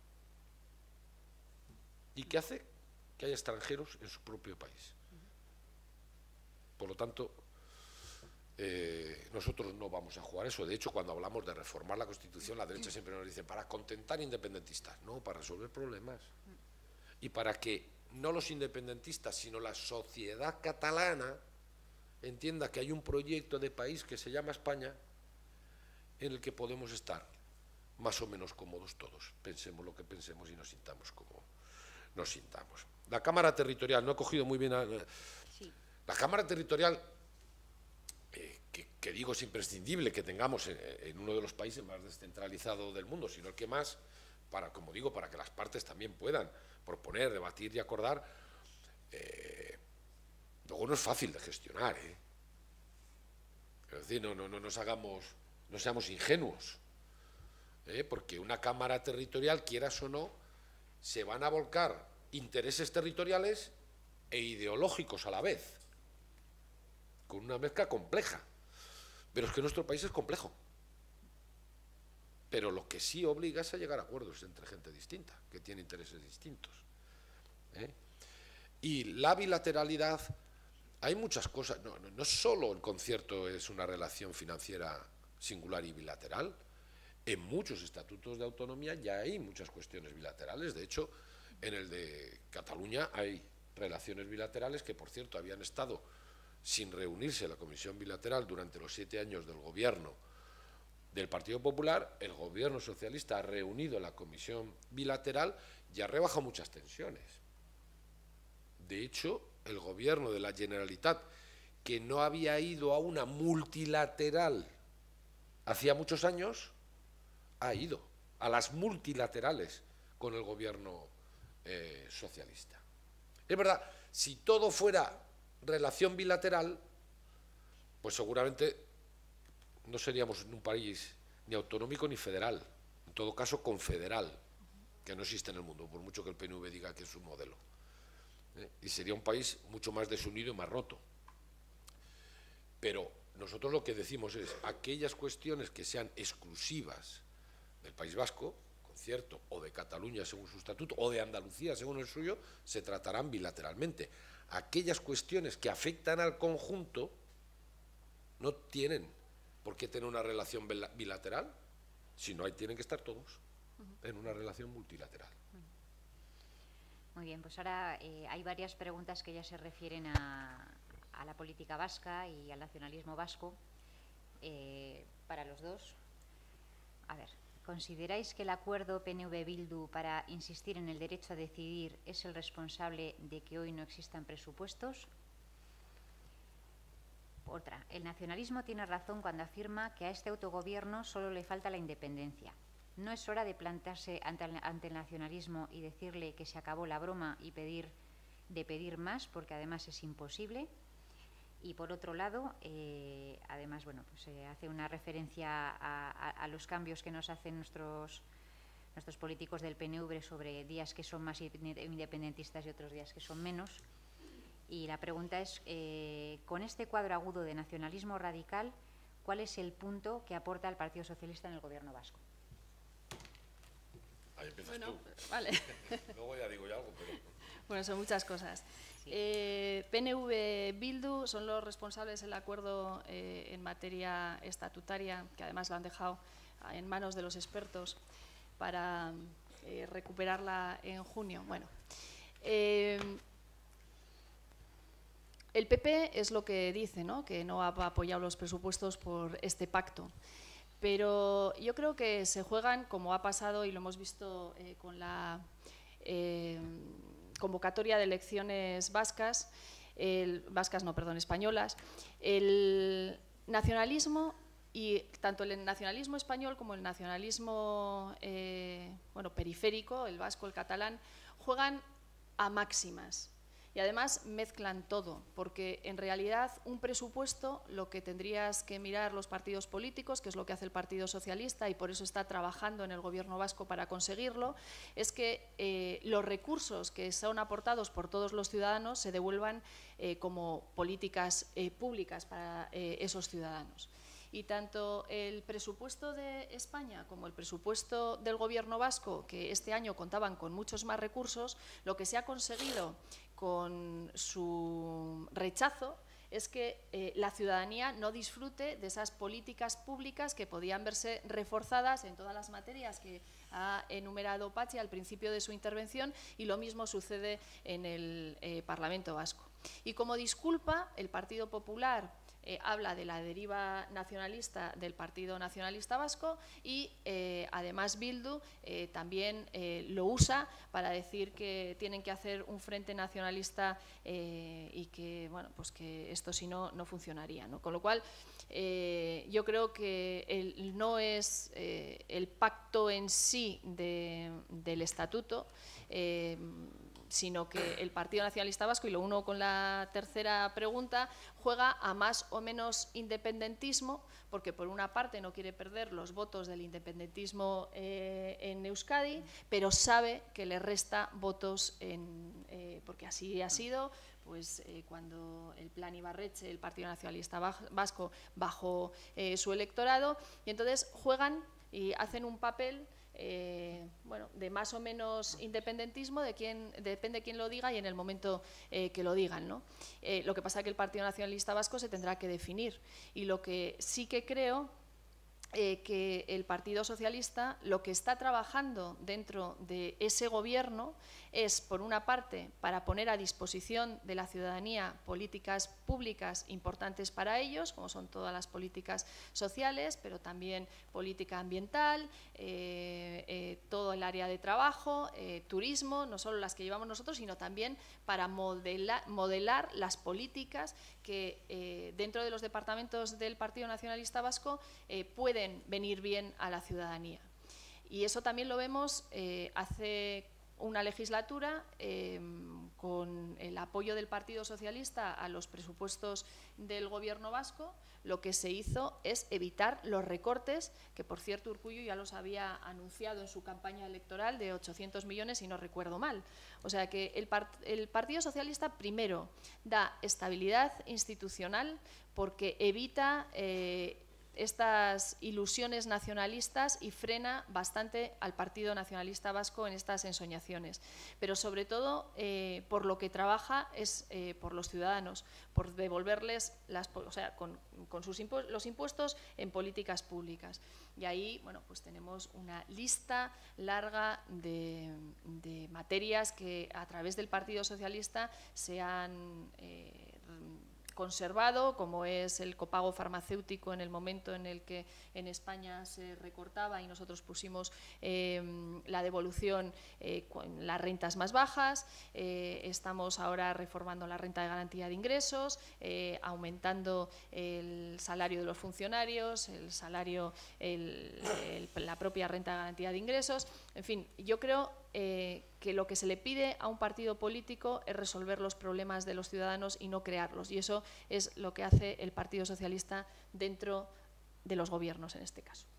Y que hace que haya extranjeros en su propio país. Por lo tanto, Eh, nosotros no vamos a jugar eso. De hecho, cuando hablamos de reformar la Constitución, la derecha siempre nos dice para contentar independentistas, no, para resolver problemas. Y para que no los independentistas, sino la sociedad catalana entienda que hay un proyecto de país que se llama España, en el que podemos estar más o menos cómodos todos, pensemos lo que pensemos y nos sintamos como nos sintamos. La Cámara Territorial, no he cogido muy bien a, sí. La Cámara Territorial, eh, que, que digo es imprescindible que tengamos en, en uno de los países más descentralizados del mundo, sino el que más, para, como digo, para que las partes también puedan proponer, debatir y acordar. eh, luego no es fácil de gestionar, ¿eh? Es decir, no, no, no nos hagamos, no seamos ingenuos, ¿eh? Porque una Cámara Territorial, quieras o no, se van a volcar intereses territoriales e ideológicos a la vez, con una mezcla compleja. Pero es que nuestro país es complejo. Pero lo que sí obliga es a llegar a acuerdos entre gente distinta, que tiene intereses distintos, ¿eh? Y la bilateralidad, hay muchas cosas, no, no, no solo el concierto es una relación financiera singular y bilateral, en muchos estatutos de autonomía ya hay muchas cuestiones bilaterales. De hecho, en el de Cataluña hay relaciones bilaterales que, por cierto, habían estado sin reunirse la Comisión Bilateral durante los siete años del gobierno del Partido Popular. El gobierno socialista ha reunido la Comisión Bilateral y ha rebajado muchas tensiones. De hecho, el gobierno de la Generalitat, que no había ido a una multilateral hacía muchos años, ha ido a las multilaterales con el gobierno eh, socialista. Es verdad, si todo fuera relación bilateral, pues seguramente no seríamos un país ni autonómico ni federal, en todo caso confederal, que no existe en el mundo, por mucho que el P N V diga que es un modelo. ¿Eh? Y sería un país mucho más desunido y más roto. Pero nosotros lo que decimos es, aquellas cuestiones que sean exclusivas del País Vasco, concierto, o de Cataluña según su estatuto, o de Andalucía según el suyo, se tratarán bilateralmente. Aquellas cuestiones que afectan al conjunto no tienen por qué tener una relación bilateral, sino ahí tienen que estar todos en una relación multilateral. Muy bien, pues ahora eh, hay varias preguntas que ya se refieren a, a la política vasca y al nacionalismo vasco, eh, para los dos. A ver, ¿consideráis que el acuerdo P N V-Bildu para insistir en el derecho a decidir es el responsable de que hoy no existan presupuestos? Otra, el nacionalismo tiene razón cuando afirma que a este autogobierno solo le falta la independencia. ¿No es hora de plantarse ante el, ante el nacionalismo y decirle que se acabó la broma y pedir, de pedir más, porque además es imposible? Y por otro lado, eh, además, bueno, pues eh, hace una referencia a, a, a los cambios que nos hacen nuestros, nuestros políticos del P N V sobre días que son más independentistas y otros días que son menos. Y la pregunta es, eh, con este cuadro agudo de nacionalismo radical, ¿cuál es el punto que aporta el Partido Socialista en el Gobierno vasco? Ahí empiezas bueno, tú. Vale. Luego ya digo yo algo, pero... Bueno, son muchas cosas. Sí. Eh, P N V-Bildu son los responsables del acuerdo eh, en materia estatutaria, que además lo han dejado en manos de los expertos para eh, recuperarla en junio. Bueno, eh, el P P es lo que dice, ¿no?, que no ha apoyado los presupuestos por este pacto. Pero yo creo que se juegan, como ha pasado y lo hemos visto eh, con la eh, convocatoria de elecciones vascas, el, vascas no, perdón, españolas, el nacionalismo, y tanto el nacionalismo español como el nacionalismo eh, bueno, periférico, el vasco, el catalán, juegan a máximas. Y además mezclan todo, porque en realidad un presupuesto, lo que tendrías que mirar los partidos políticos, que es lo que hace el Partido Socialista y por eso está trabajando en el Gobierno vasco para conseguirlo, es que eh, los recursos que son aportados por todos los ciudadanos se devuelvan eh, como políticas eh, públicas para eh, esos ciudadanos. Y tanto el presupuesto de España como el presupuesto del Gobierno vasco, que este año contaban con muchos más recursos, lo que se ha conseguido con su rechazo es que eh, la ciudadanía no disfrute de esas políticas públicas que podían verse reforzadas en todas las materias que ha enumerado Patxi al principio de su intervención, y lo mismo sucede en el eh, Parlamento vasco. Y como disculpa, el Partido Popular Eh, habla de la deriva nacionalista del Partido Nacionalista Vasco y eh, además Bildu eh, también eh, lo usa para decir que tienen que hacer un frente nacionalista eh, y que, bueno, pues que esto si no, no funcionaría, ¿no? Con lo cual, eh, yo creo que el, no es eh, el pacto en sí de, del estatuto, eh, sino que el Partido Nacionalista Vasco, y lo uno con la tercera pregunta, juega a más o menos independentismo, porque por una parte no quiere perder los votos del independentismo eh, en Euskadi, pero sabe que le resta votos, en, eh, porque así ha sido, pues eh, cuando el Plan Ibarretxe, el Partido Nacionalista Vasco, bajó eh, su electorado, y entonces juegan y hacen un papel Eh, bueno, de más o menos independentismo, de quién, depende de quién lo diga y en el momento eh, que lo digan, ¿no? Eh, lo que pasa es que el Partido Nacionalista Vasco se tendrá que definir, y lo que sí que creo eh, que el Partido Socialista lo que está trabajando dentro de ese gobierno es, por una parte, para poner a disposición de la ciudadanía políticas públicas importantes para ellos, como son todas las políticas sociales, pero también política ambiental, eh, eh, todo el área de trabajo, eh, turismo, no solo las que llevamos nosotros, sino también para modelar, modelar las políticas que eh, dentro de los departamentos del Partido Nacionalista Vasco eh, pueden venir bien a la ciudadanía. Y eso también lo vemos eh, hace una legislatura, eh, con el apoyo del Partido Socialista a los presupuestos del Gobierno vasco, lo que se hizo es evitar los recortes, que por cierto Urkullu ya los había anunciado en su campaña electoral de ochocientos millones, si no recuerdo mal. O sea que el, part el Partido Socialista primero da estabilidad institucional porque evita eh, estas ilusiones nacionalistas y frena bastante al Partido Nacionalista Vasco en estas ensoñaciones. Pero sobre todo, eh, por lo que trabaja es eh, por los ciudadanos, por devolverles las, o sea, con, con sus impu los impuestos en políticas públicas. Y ahí, bueno, pues tenemos una lista larga de, de materias que a través del Partido Socialista se han eh, conservado, como es el copago farmacéutico en el momento en el que en España se recortaba y nosotros pusimos eh, la devolución eh, con las rentas más bajas. Eh, estamos ahora reformando la renta de garantía de ingresos, eh, aumentando el salario de los funcionarios, el salario, el, el, la propia renta de garantía de ingresos. En fin, yo creo eh, que lo que se le pide a un partido político es resolver los problemas de los ciudadanos y no crearlos. Y eso es lo que hace el Partido Socialista dentro de los gobiernos, en este caso.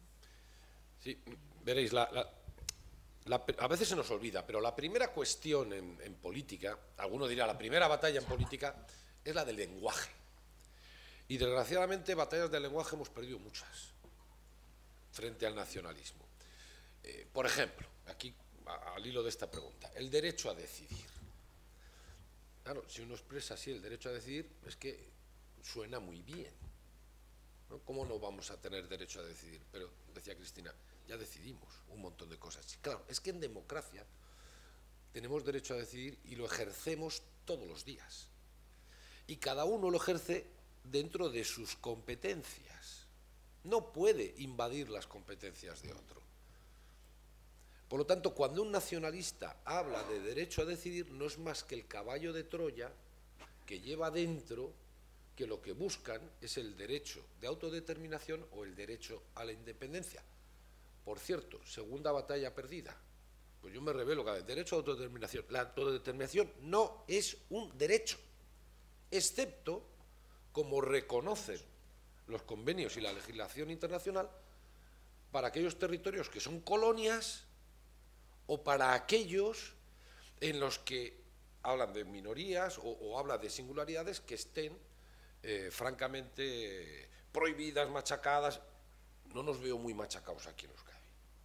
Sí, veréis, la, la, la, a veces se nos olvida, pero la primera cuestión en, en política, alguno dirá, la primera batalla en política es la del lenguaje. Y desgraciadamente batallas del lenguaje hemos perdido muchas frente al nacionalismo. Eh, por ejemplo, aquí al hilo de esta pregunta, el derecho a decidir. Claro, si uno expresa así el derecho a decidir, es que suena muy bien, ¿no? ¿Cómo no vamos a tener derecho a decidir? Pero, decía Cristina, ya decidimos un montón de cosas. Claro, es que en democracia tenemos derecho a decidir y lo ejercemos todos los días. Y cada uno lo ejerce dentro de sus competencias. No puede invadir las competencias de otro. Por lo tanto, cuando un nacionalista habla de derecho a decidir, no es más que el caballo de Troya que lleva dentro que lo que buscan es el derecho de autodeterminación o el derecho a la independencia. Por cierto, segunda batalla perdida. Pues yo me revelo cada vez, derecho a autodeterminación. La autodeterminación no es un derecho, excepto como reconocen los convenios y la legislación internacional para aquellos territorios que son colonias o para aquellos en los que hablan de minorías o, o habla de singularidades que estén eh, francamente prohibidas, machacadas. No nos veo muy machacados aquí en Euskadi.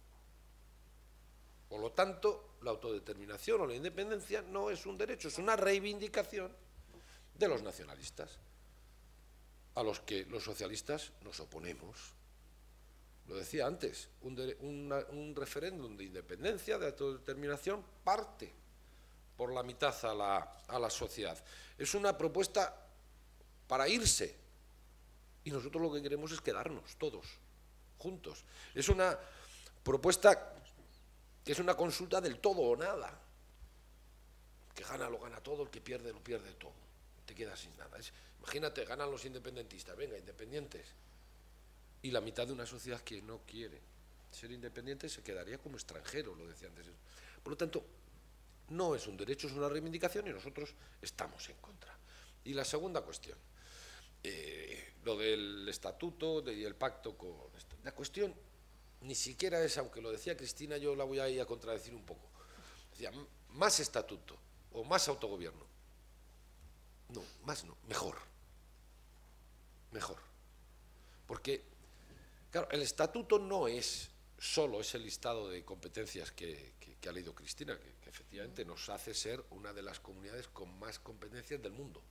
Por lo tanto, la autodeterminación o la independencia no es un derecho, es una reivindicación de los nacionalistas, a los que los socialistas nos oponemos. Lo decía antes, un, de, una, un referéndum de independencia, de autodeterminación, parte por la mitad a la, a la sociedad. Es una propuesta para irse y nosotros lo que queremos es quedarnos todos juntos. Es una propuesta que es una consulta del todo o nada. El que gana lo gana todo, el que pierde lo pierde todo. Te quedas sin nada. Es, imagínate, ganan los independentistas, venga, independientes. Y la mitad de una sociedad que no quiere ser independiente se quedaría como extranjero, lo decía antes. Por lo tanto, no es un derecho, es una reivindicación y nosotros estamos en contra. Y la segunda cuestión, eh, lo del estatuto y el pacto con esto. La cuestión ni siquiera es, aunque lo decía Cristina, yo la voy a ir a contradecir un poco. Decía, más estatuto o más autogobierno. No, más no, mejor. Mejor. Porque claro, el estatuto no es solo ese listado de competencias que, que, que ha leído Cristina, que, que efectivamente nos hace ser una de las comunidades con más competencias del mundo.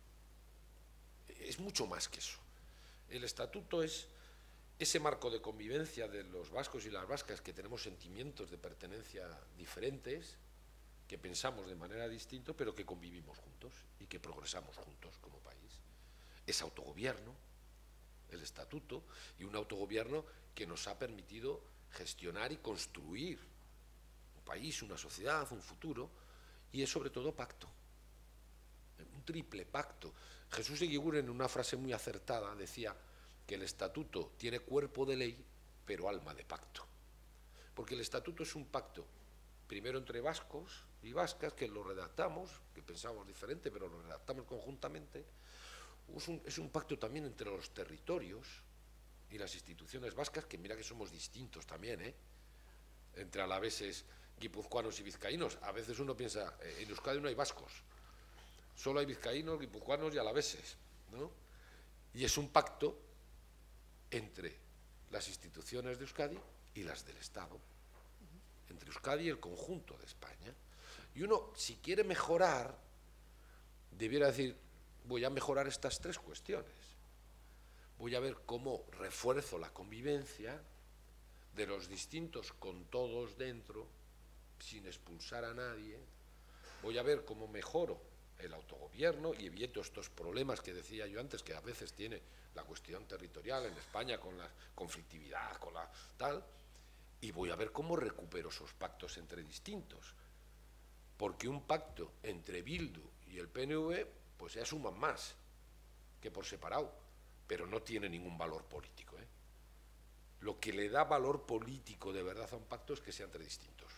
Es mucho más que eso. El estatuto es ese marco de convivencia de los vascos y las vascas que tenemos sentimientos de pertenencia diferentes, que pensamos de manera distinta, pero que convivimos juntos y que progresamos juntos como país. Es autogobierno, el estatuto, y un autogobierno que nos ha permitido gestionar y construir un país, una sociedad, un futuro, y es sobre todo pacto, un triple pacto. Jesús Eguiguren, en una frase muy acertada, decía que el estatuto tiene cuerpo de ley, pero alma de pacto, porque el estatuto es un pacto, primero entre vascos, y vascas, que lo redactamos, que pensamos diferente, pero lo redactamos conjuntamente. Es un, es un pacto también entre los territorios y las instituciones vascas, que mira que somos distintos también, ¿eh? Entre alaveses, guipuzcoanos y vizcaínos. A veces uno piensa, eh, en Euskadi no hay vascos, solo hay vizcaínos, guipuzcoanos y alaveses, ¿no? Y es un pacto entre las instituciones de Euskadi y las del Estado, entre Euskadi y el conjunto de España. Y uno, si quiere mejorar, debiera decir, voy a mejorar estas tres cuestiones. Voy a ver cómo refuerzo la convivencia de los distintos con todos dentro, sin expulsar a nadie. Voy a ver cómo mejoro el autogobierno y evito estos problemas que decía yo antes, que a veces tiene la cuestión territorial en España con la conflictividad, con la tal, y voy a ver cómo recupero esos pactos entre distintos. Porque un pacto entre Bildu y el P N V, pues ya suman más que por separado, pero no tiene ningún valor político, ¿eh? Lo que le da valor político de verdad a un pacto es que sea entre distintos.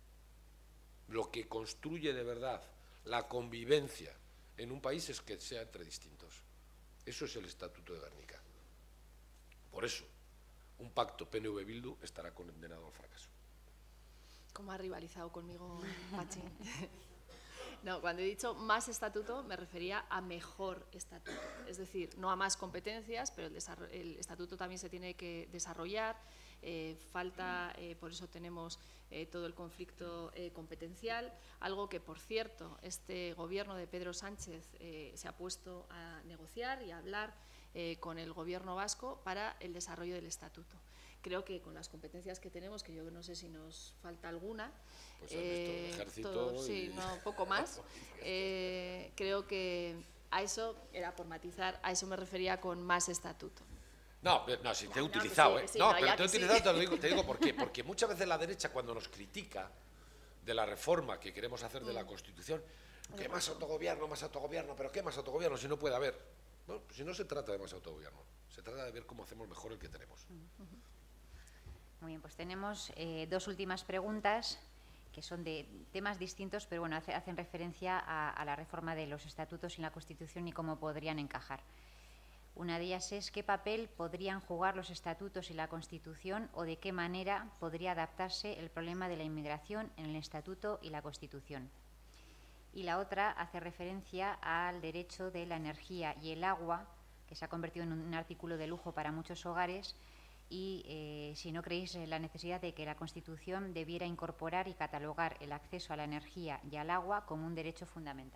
Lo que construye de verdad la convivencia en un país es que sea entre distintos. Eso es el Estatuto de Gernika. Por eso, un pacto P N V-Bildu estará condenado al fracaso. ¿Cómo ha rivalizado conmigo, Pachi? No, cuando he dicho más estatuto me refería a mejor estatuto, es decir, no a más competencias, pero el, el estatuto también se tiene que desarrollar, eh, falta, eh, por eso tenemos eh, todo el conflicto eh, competencial, algo que, por cierto, este gobierno de Pedro Sánchez eh, se ha puesto a negociar y a hablar eh, con el gobierno vasco para el desarrollo del estatuto. Creo que con las competencias que tenemos, que yo no sé si nos falta alguna, pues eh, el ejército todo, y... sí, no, poco más, eh, creo que a eso, era por matizar, a eso me refería con más estatuto. No, no, si te he no, utilizado, sí, ¿eh? Sí, no, no, pero te he utilizado, sí. te, lo digo, te digo por qué. Porque muchas veces la derecha, cuando nos critica de la reforma que queremos hacer de la Constitución, ¿qué más autogobierno, más autogobierno? ¿Pero qué más autogobierno si no puede haber? Bueno, pues si no se trata de más autogobierno, se trata de ver cómo hacemos mejor el que tenemos. Muy bien, pues tenemos eh, dos últimas preguntas que son de temas distintos, pero bueno, hace, hacen referencia a, a la reforma de los estatutos y la Constitución y cómo podrían encajar. Una de ellas es qué papel podrían jugar los estatutos y la Constitución o de qué manera podría adaptarse el problema de la inmigración en el estatuto y la Constitución. Y la otra hace referencia al derecho de la energía y el agua, que se ha convertido en un artículo de lujo para muchos hogares, y eh, si no creéis en la necesidad de que la Constitución debiera incorporar y catalogar el acceso a la energía y al agua como un derecho fundamental.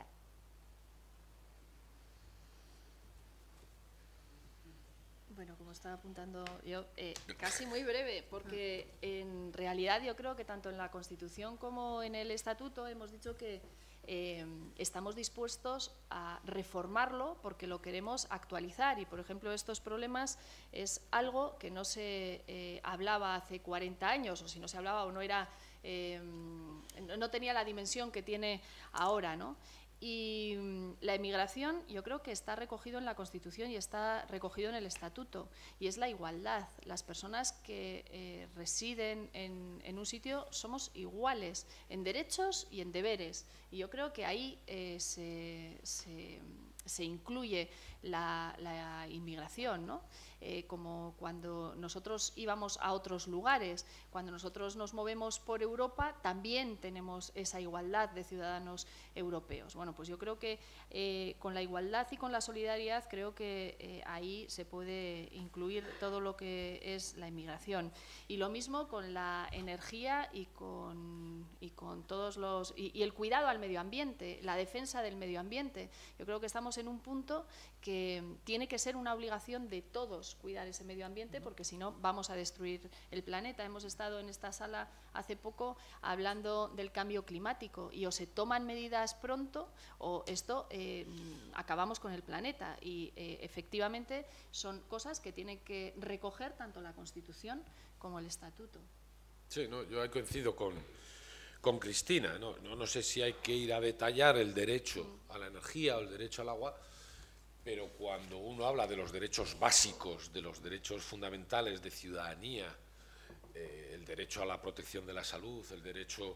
Bueno, como estaba apuntando yo, eh, casi muy breve, porque en realidad yo creo que tanto en la Constitución como en el Estatuto hemos dicho que eh, estamos dispuestos a reformarlo porque lo queremos actualizar y, por ejemplo, estos problemas es algo que no se eh, hablaba hace cuarenta años, o si no se hablaba o no era, eh, no tenía la dimensión que tiene ahora, ¿no? Y la emigración yo creo que está recogido en la Constitución y está recogido en el Estatuto, y es la igualdad. Las personas que eh, residen en, en un sitio somos iguales en derechos y en deberes, y yo creo que ahí eh, se, se, se incluye la, la inmigración, ¿no? Eh, como cuando nosotros íbamos a otros lugares, cuando nosotros nos movemos por Europa, también tenemos esa igualdad de ciudadanos europeos. Bueno, pues yo creo que eh, con la igualdad y con la solidaridad creo que eh, ahí se puede incluir todo lo que es la inmigración. Y lo mismo con la energía y con, y con todos los y, y el cuidado al medio ambiente, la defensa del medio ambiente. Yo creo que estamos en un punto que tiene que ser una obligación de todos cuidar ese medio ambiente, porque si no vamos a destruir el planeta. Hemos estado en esta sala hace poco hablando del cambio climático y o se toman medidas pronto o esto eh, acabamos con el planeta, y eh, efectivamente son cosas que tienen que recoger tanto la Constitución como el Estatuto. Sí, no, yo coincido con, con Cristina, ¿no? No, no sé si hay que ir a detallar el derecho mm. a la energía o el derecho al agua, pero cuando uno habla de los derechos básicos, de los derechos fundamentales de ciudadanía, eh, el derecho a la protección de la salud, el derecho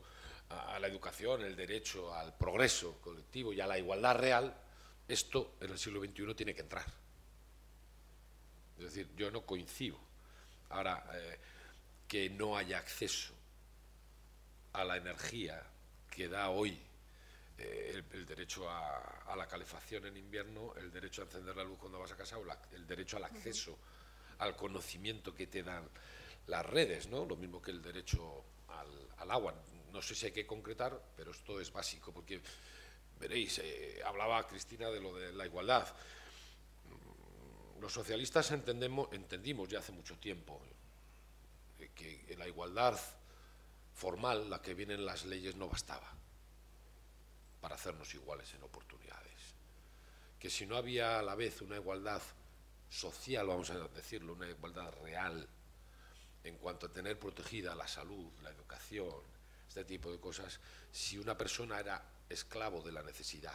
a la educación, el derecho al progreso colectivo y a la igualdad real, esto en el siglo veintiuno tiene que entrar. Es decir, yo no coincido ahora eh, que no haya acceso a la energía que da hoy eh, el, el derecho a, a la calefacción en invierno, el derecho a encender la luz cuando vas a casa, o la, el derecho al acceso al conocimiento que te dan las redes, ¿no? Lo mismo que el derecho al, al agua. No sé si hay que concretar, pero esto es básico, porque veréis, eh, hablaba Cristina de lo de la igualdad. Los socialistas entendemos, entendimos ya hace mucho tiempo eh, que la igualdad formal, la que viene en las leyes, no bastaba para hacernos iguales en oportunidades. Que si no había a la vez una igualdad social, vamos a decirlo, una igualdad real, en cuanto a tener protegida la salud, la educación, este tipo de cosas, si una persona era esclavo de la necesidad,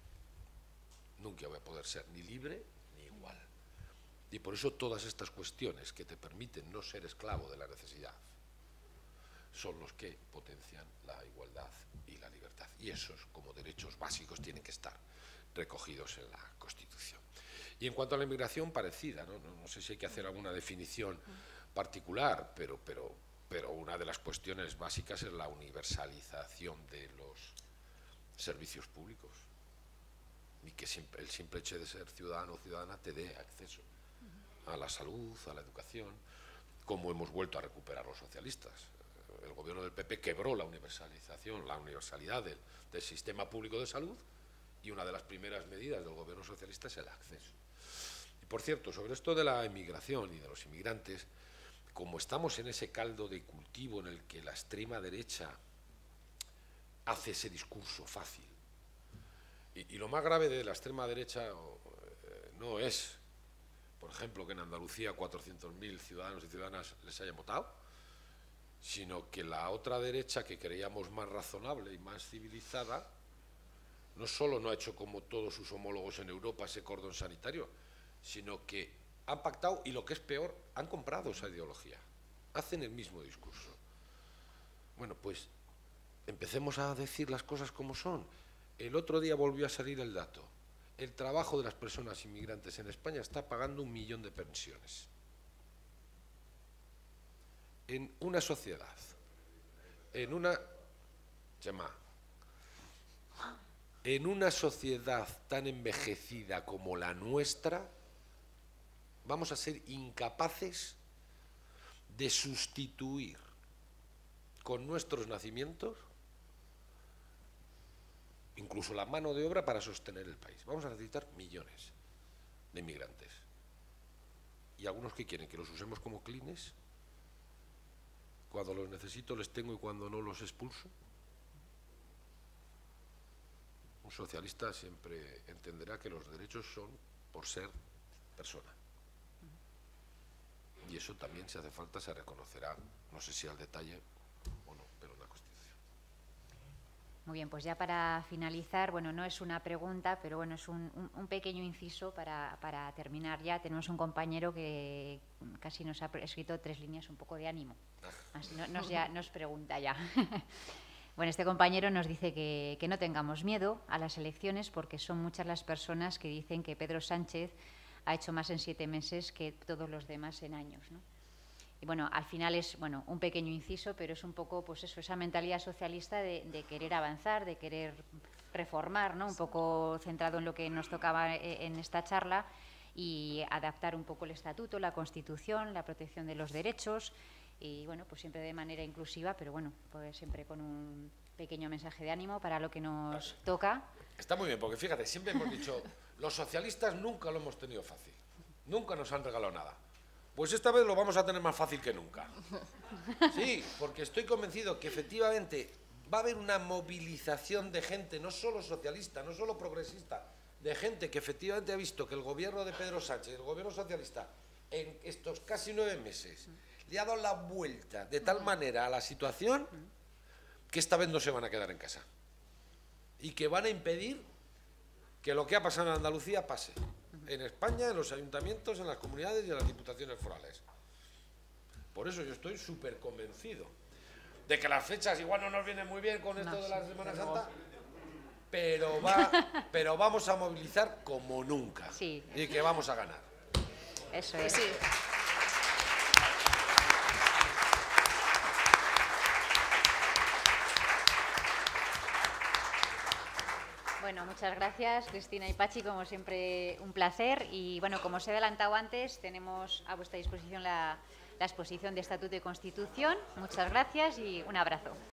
nunca va a poder ser ni libre ni igual. Y por eso todas estas cuestiones que te permiten no ser esclavo de la necesidad son los que potencian la igualdad y la libertad. Y esos, como derechos básicos, tienen que estar recogidos en la Constitución. Y en cuanto a la inmigración, parecida, ¿no? No, no sé si hay que hacer alguna definición particular, pero, pero, pero una de las cuestiones básicas es la universalización de los servicios públicos y que el simple hecho de ser ciudadano o ciudadana te dé acceso a la salud, a la educación, como hemos vuelto a recuperar los socialistas. El gobierno del P P quebró la universalización, la universalidad del, del sistema público de salud, y una de las primeras medidas del gobierno socialista es el acceso. Y por cierto, sobre esto de la inmigración y de los inmigrantes, como estamos en ese caldo de cultivo en el que la extrema derecha hace ese discurso fácil, y, y lo más grave de la extrema derecha eh, no es, por ejemplo, que en Andalucía cuatrocientos mil ciudadanos y ciudadanas les hayan votado, sino que la otra derecha, que creíamos más razonable y más civilizada, no solo no ha hecho como todos sus homólogos en Europa ese cordón sanitario, sino que han pactado y, lo que es peor, han comprado esa ideología, hacen el mismo discurso. Bueno, pues empecemos a decir las cosas como son. El otro día volvió a salir el dato. El trabajo de las personas inmigrantes en España está pagando un millón de pensiones. En una sociedad, en una, llama, en una sociedad tan envejecida como la nuestra, vamos a ser incapaces de sustituir con nuestros nacimientos incluso la mano de obra para sostener el país. Vamos a necesitar millones de inmigrantes. Y algunos que quieren que los usemos como clines. Cuando los necesito les tengo y cuando no los expulso. Un socialista siempre entenderá que los derechos son por ser persona. Y eso también, si hace falta, se reconocerá, no sé si al detalle o no, pero en la Constitución. Muy bien, pues ya para finalizar, bueno, no es una pregunta, pero bueno, es un, un, un pequeño inciso para, para terminar ya. Tenemos un compañero que casi nos ha escrito tres líneas un poco de ánimo. Así no, nos, ya, nos pregunta ya. Bueno, este compañero nos dice que, que no tengamos miedo a las elecciones porque son muchas las personas que dicen que Pedro Sánchez ha hecho más en siete meses que todos los demás en años, ¿no? Y bueno, al final es bueno un pequeño inciso, pero es un poco pues eso, esa mentalidad socialista de, de querer avanzar, de querer reformar, ¿no? Un poco centrado en lo que nos tocaba en esta charla y adaptar un poco el estatuto, la Constitución, la protección de los derechos y bueno, pues siempre de manera inclusiva, pero bueno, pues siempre con un pequeño mensaje de ánimo para lo que nos vale. toca. Está muy bien, porque fíjate, siempre hemos dicho, los socialistas nunca lo hemos tenido fácil, nunca nos han regalado nada. Pues esta vez lo vamos a tener más fácil que nunca. Sí, porque estoy convencido que efectivamente va a haber una movilización de gente, no solo socialista, no solo progresista, de gente que efectivamente ha visto que el gobierno de Pedro Sánchez, el gobierno socialista, en estos casi nueve meses, le ha dado la vuelta de tal manera a la situación que esta vez no se van a quedar en casa. Y que van a impedir que lo que ha pasado en Andalucía pase. En España, en los ayuntamientos, en las comunidades y en las diputaciones forales. Por eso yo estoy súper convencido de que las fechas igual no nos vienen muy bien con esto no, de la Semana Santa, pero, va, pero vamos a movilizar como nunca sí. y que vamos a ganar. Eso es. Sí. Bueno, muchas gracias, Cristina y Pachi, como siempre un placer. Y bueno, como os he adelantado antes, tenemos a vuestra disposición la, la exposición de Estatuto y Constitución. Muchas gracias y un abrazo.